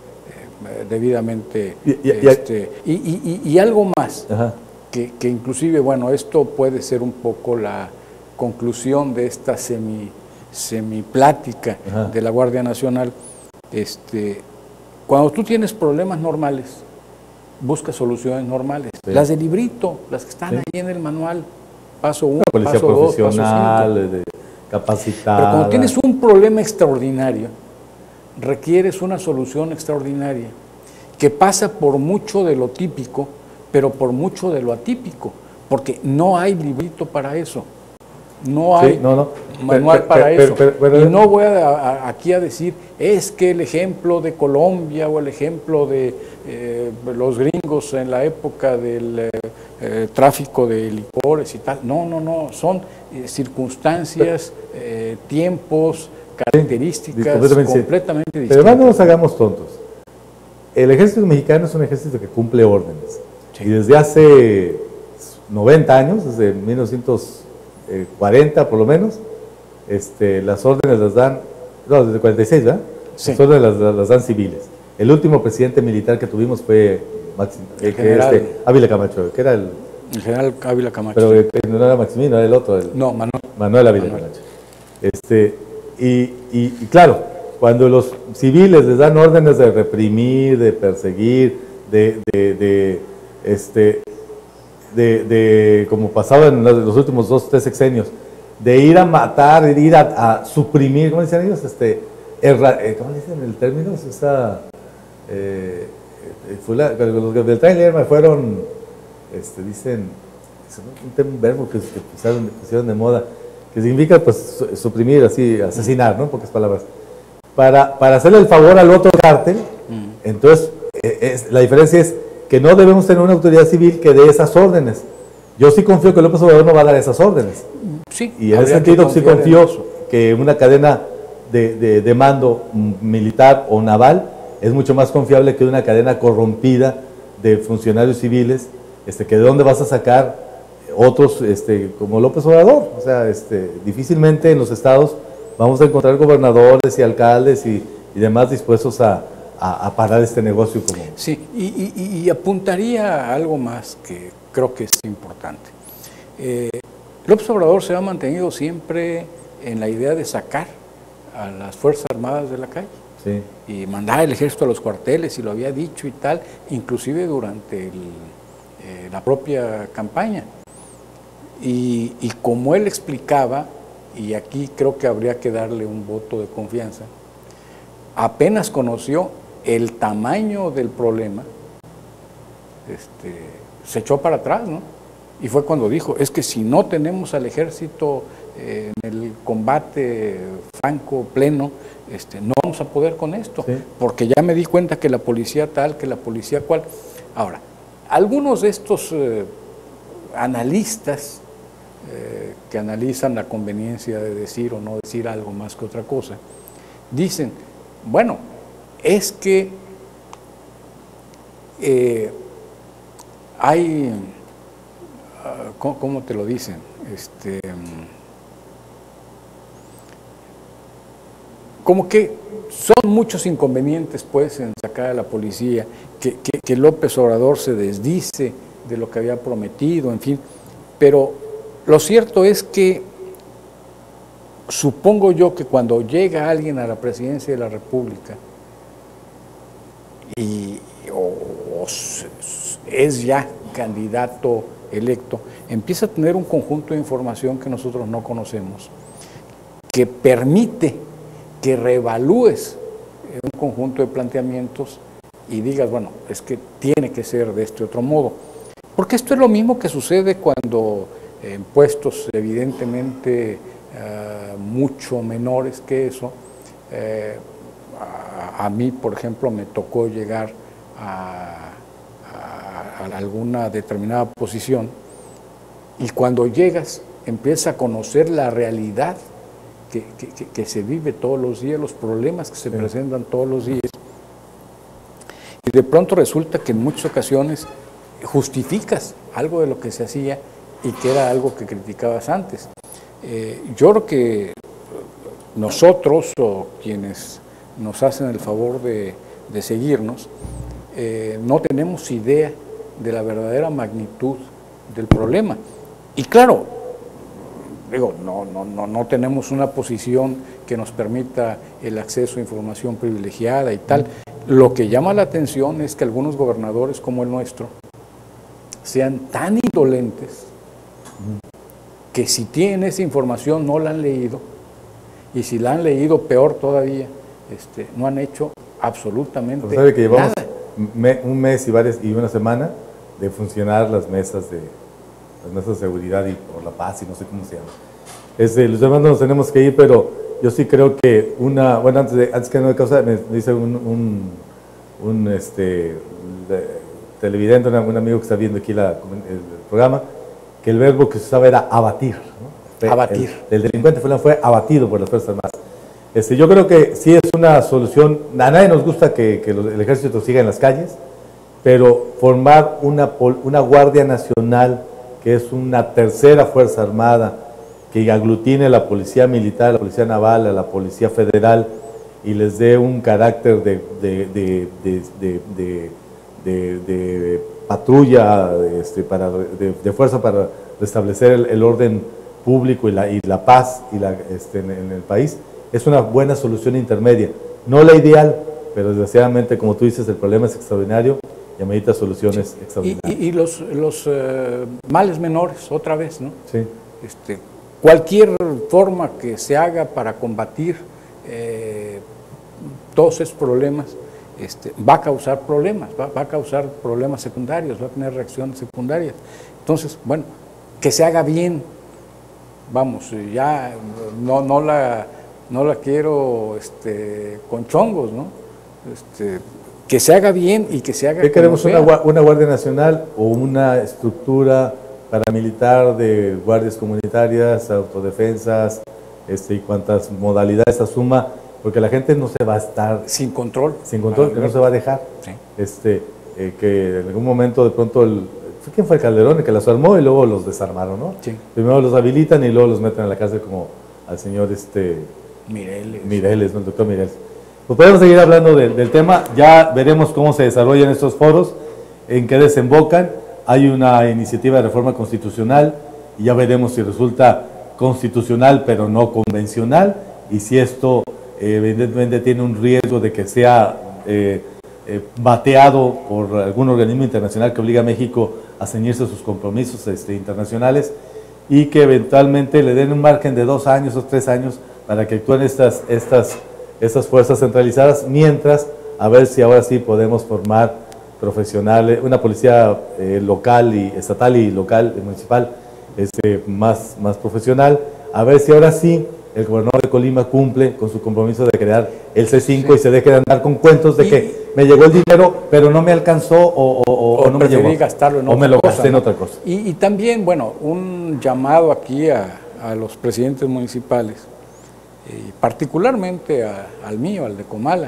debidamente y, y, este, y, y, y, y algo más que, que inclusive, bueno, esto puede ser un poco la conclusión de esta semi, semi plática Ajá. de la Guardia Nacional. Este, cuando tú tienes problemas normales, busca soluciones normales, sí. las de librito, las que están sí. ahí en el manual, paso uno, policía paso dos, paso cinco. De capacitada. Pero cuando tienes un problema extraordinario, requieres una solución extraordinaria que pasa por mucho de lo típico, pero por mucho de lo atípico, porque no hay librito para eso, no hay sí, no, no. manual pero, para pero, eso. Pero, pero, pero, y no voy a, a, aquí a decir, es que el ejemplo de Colombia o el ejemplo de eh, los gringos en la época del eh, eh, tráfico de licores y tal, no, no, no, son eh, circunstancias, eh, tiempos, características sí, completamente, completamente distintas. Pero además no nos hagamos tontos. el ejército mexicano es un ejército que cumple órdenes. Sí. Y desde hace noventa años, desde mil novecientos cuarenta por lo menos, este, las órdenes las dan, no, desde cuarenta y seis, ¿verdad? Sí. Las órdenes las, las dan civiles. El último presidente militar que tuvimos fue Maxim, eh, que general. este, Ávila Camacho, que era el... El general Ávila Camacho. Pero eh, no era Maximino, era el otro, el, No, Manuel. Manuel Ávila Manuel. Camacho. Este, y, y, y claro, cuando los civiles les dan órdenes de reprimir, de perseguir, de, de, de, este, de, de como pasaba en los, los últimos dos, tres sexenios, de ir a matar, de ir a, a suprimir, ¿cómo dicen ellos? Este, erra, eh, ¿Cómo dicen el término? Esa, eh, eh, fue la, los del trailer me fueron, este, dicen, es un, un verbo que, que pusieron, pusieron de moda, que significa pues suprimir, así, asesinar, ¿no? En pocas palabras. Para, para hacerle el favor al otro cártel, mm. entonces es, la diferencia es que no debemos tener una autoridad civil que dé esas órdenes. Yo sí confío que López Obrador no va a dar esas órdenes. Sí, y en ese sentido sí confío que una cadena de, de, de mando militar o naval es mucho más confiable que una cadena corrompida de funcionarios civiles, este, que de dónde vas a sacar otros este, como López Obrador. O sea, este, difícilmente en los estados vamos a encontrar gobernadores y alcaldes y, y demás dispuestos a, a, a parar este negocio como... Sí, y, y, y apuntaría a algo más que creo que es importante. Eh, López Obrador se ha mantenido siempre en la idea de sacar a las Fuerzas Armadas de la calle. Sí. Y mandar el ejército a los cuarteles, y lo había dicho y tal, inclusive durante el, eh, la propia campaña. Y, y como él explicaba, y aquí creo que habría que darle un voto de confianza, apenas conoció el tamaño del problema, este, se echó para atrás, ¿no? Y fue cuando dijo, es que si no tenemos al ejército eh, en el combate franco, pleno, este, no vamos a poder con esto, sí. Porque ya me di cuenta que la policía tal, que la policía cual. Ahora, algunos de estos eh, analistas eh, que analizan la conveniencia de decir o no decir algo más que otra cosa, dicen, bueno, es que eh, hay, uh, ¿cómo, ¿cómo te lo dicen? Este, como que son muchos inconvenientes pues en sacar a la policía, que, que, que López Obrador se desdice de lo que había prometido, en fin, pero lo cierto es que supongo yo que cuando llega alguien a la presidencia de la República y o, o es ya candidato electo, empieza a tener un conjunto de información que nosotros no conocemos, que permite que reevalúes un conjunto de planteamientos y digas, bueno, es que tiene que ser de este otro modo. Porque esto es lo mismo que sucede cuando en puestos evidentemente uh, mucho menores que eso, eh, a, a mí, por ejemplo, me tocó llegar a, a, a alguna determinada posición y cuando llegas empiezas a conocer la realidad Que, que, que se vive todos los días, los problemas que se sí. presentan todos los días. Y de pronto resulta que en muchas ocasiones justificas algo de lo que se hacía y que era algo que criticabas antes. Eh, yo creo que nosotros o quienes nos hacen el favor de, de seguirnos, eh, no tenemos idea de la verdadera magnitud del problema. Y claro, digo, no, no, no, no tenemos una posición que nos permita el acceso a información privilegiada y tal. Lo que llama la atención es que algunos gobernadores como el nuestro sean tan indolentes que si tienen esa información no la han leído, y si la han leído peor todavía, este, no han hecho absolutamente nada. ¿Sabe que llevamos me, un mes y, varias, y una semana de funcionar las mesas de... las mesas de seguridad y por la paz y no sé cómo se llama. Este, los demás no nos tenemos que ir, pero yo sí creo que una, bueno, antes, de, antes que no de causa, me dice un, un, un este, de, televidente, un, un amigo que está viendo aquí la, el programa, que el verbo que se usaba era abatir. ¿no? Abatir. El, el delincuente fue, fue abatido por las Fuerzas Armadas. Este, yo creo que sí es una solución, a nadie nos gusta que, que los, el ejército siga en las calles, pero formar una, una Guardia Nacional, que es una tercera Fuerza Armada, que aglutine la Policía Militar, la Policía Naval, a la Policía Federal, y les dé un carácter de, de, de, de, de, de, de, de patrulla, este, para, de, de fuerza para restablecer el, el orden público y la, y la paz y la, este, en, en el país, es una buena solución intermedia. No la ideal, pero desgraciadamente, como tú dices, el problema es extraordinario y amerita soluciones sí. extraordinarias. Y, y, y los, los uh, males menores, otra vez, ¿no? Sí. Este, cualquier forma que se haga para combatir eh, todos esos problemas este, va a causar problemas, va, va a causar problemas secundarios, va a tener reacciones secundarias. Entonces, bueno, que se haga bien, vamos, ya no, no la... no la quiero este, con chongos, ¿no? Este, que se haga bien y que se haga... ¿Qué queremos? Una, ¿Una Guardia Nacional o una estructura paramilitar de guardias comunitarias, autodefensas, este, y cuantas modalidades asuma? Porque la gente no se va a estar... Sin control. Sin control, que no se va a dejar. Sí. Este, eh, que en algún momento de pronto... El, ¿quién fue el Calderón? El que los armó y luego los desarmaron, ¿no? Sí. Primero los habilitan y luego los meten a la cárcel como al señor... este Mireles. Mireles, ¿no? El doctor Mireles. Pues podemos seguir hablando de, del tema, ya veremos cómo se desarrollan estos foros, en qué desembocan. Hay una iniciativa de reforma constitucional y ya veremos si resulta constitucional pero no convencional, y si esto eh, evidentemente tiene un riesgo de que sea eh, eh, bateado por algún organismo internacional que obliga a México a ceñirse a sus compromisos este, internacionales, y que eventualmente le den un margen de dos años o tres años para que actúen estas, estas, estas fuerzas centralizadas, mientras a ver si ahora sí podemos formar profesionales, una policía eh, local y estatal y local, y municipal, este, más, más profesional, a ver si ahora sí el gobernador de Colima cumple con su compromiso de crear el C cinco, sí, y se deje de andar con cuentos de y, que me llegó el dinero, pero no me alcanzó o, o, o, o no me llegó, gastarlo en o me lo cosa, gasté en ¿no? otra cosa. Y, y también, bueno, un llamado aquí a, a los presidentes municipales, y particularmente a, al mío, al de Comala,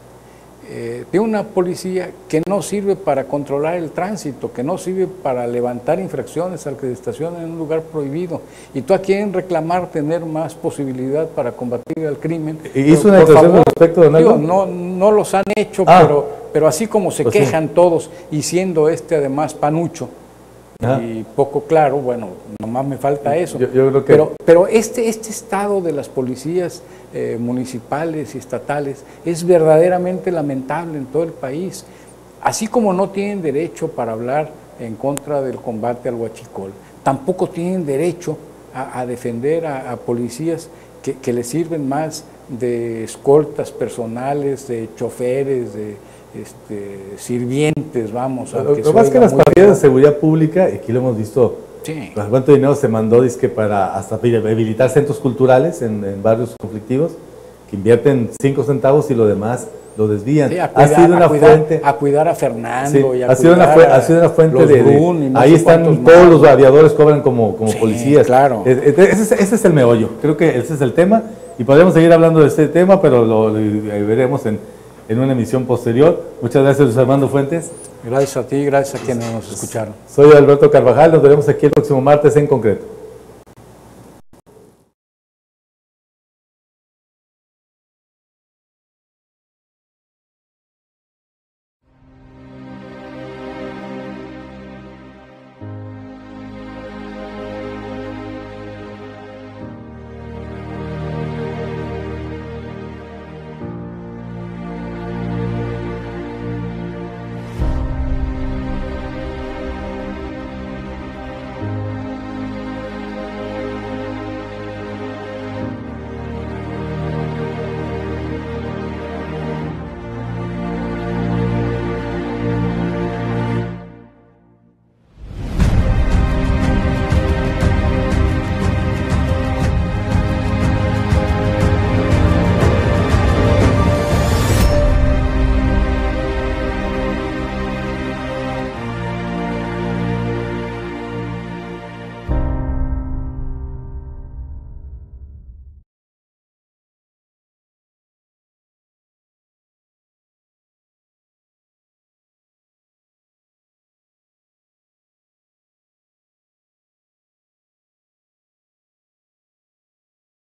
eh, de una policía que no sirve para controlar el tránsito, que no sirve para levantar infracciones al que se estaciona en un lugar prohibido, y tú quieren reclamar tener más posibilidad para combatir el crimen. ¿Y hizo una declaración al respecto, Donaldo? No, no los han hecho, ah, pero, pero así como se pues quejan sí. todos, y siendo este además panucho, ah. y poco claro, bueno, nomás me falta eso. Yo, yo creo que... Pero, pero este, este estado de las policías eh, municipales y estatales es verdaderamente lamentable en todo el país. Así como no tienen derecho para hablar en contra del combate al huachicol, tampoco tienen derecho a, a defender a, a policías que, que les sirven más de escoltas personales, de choferes, de este, sirvientes, vamos. Lo, lo más que las patrullas de seguridad pública, y aquí lo hemos visto, sí. ¿Cuánto dinero se mandó dizque para hasta habilitar centros culturales en, en barrios conflictivos, que invierten cinco centavos y lo demás lo desvían? Sí, a cuidar, ha sido una a cuidar, fuente, a cuidar a Fernando, sí, y a ha, sido una fu ha sido una fuente de, de no ahí están todos más. Los aviadores cobran como, como sí, policías. Claro. Ese es, ese es el meollo, creo que ese es el tema, y podemos seguir hablando de este tema, pero lo, lo, lo veremos en, en una emisión posterior. Muchas gracias, Luis Armando Fuentes. Gracias a ti, gracias a quienes nos escucharon. Soy Alberto Carvajal, nos veremos aquí el próximo martes en concreto.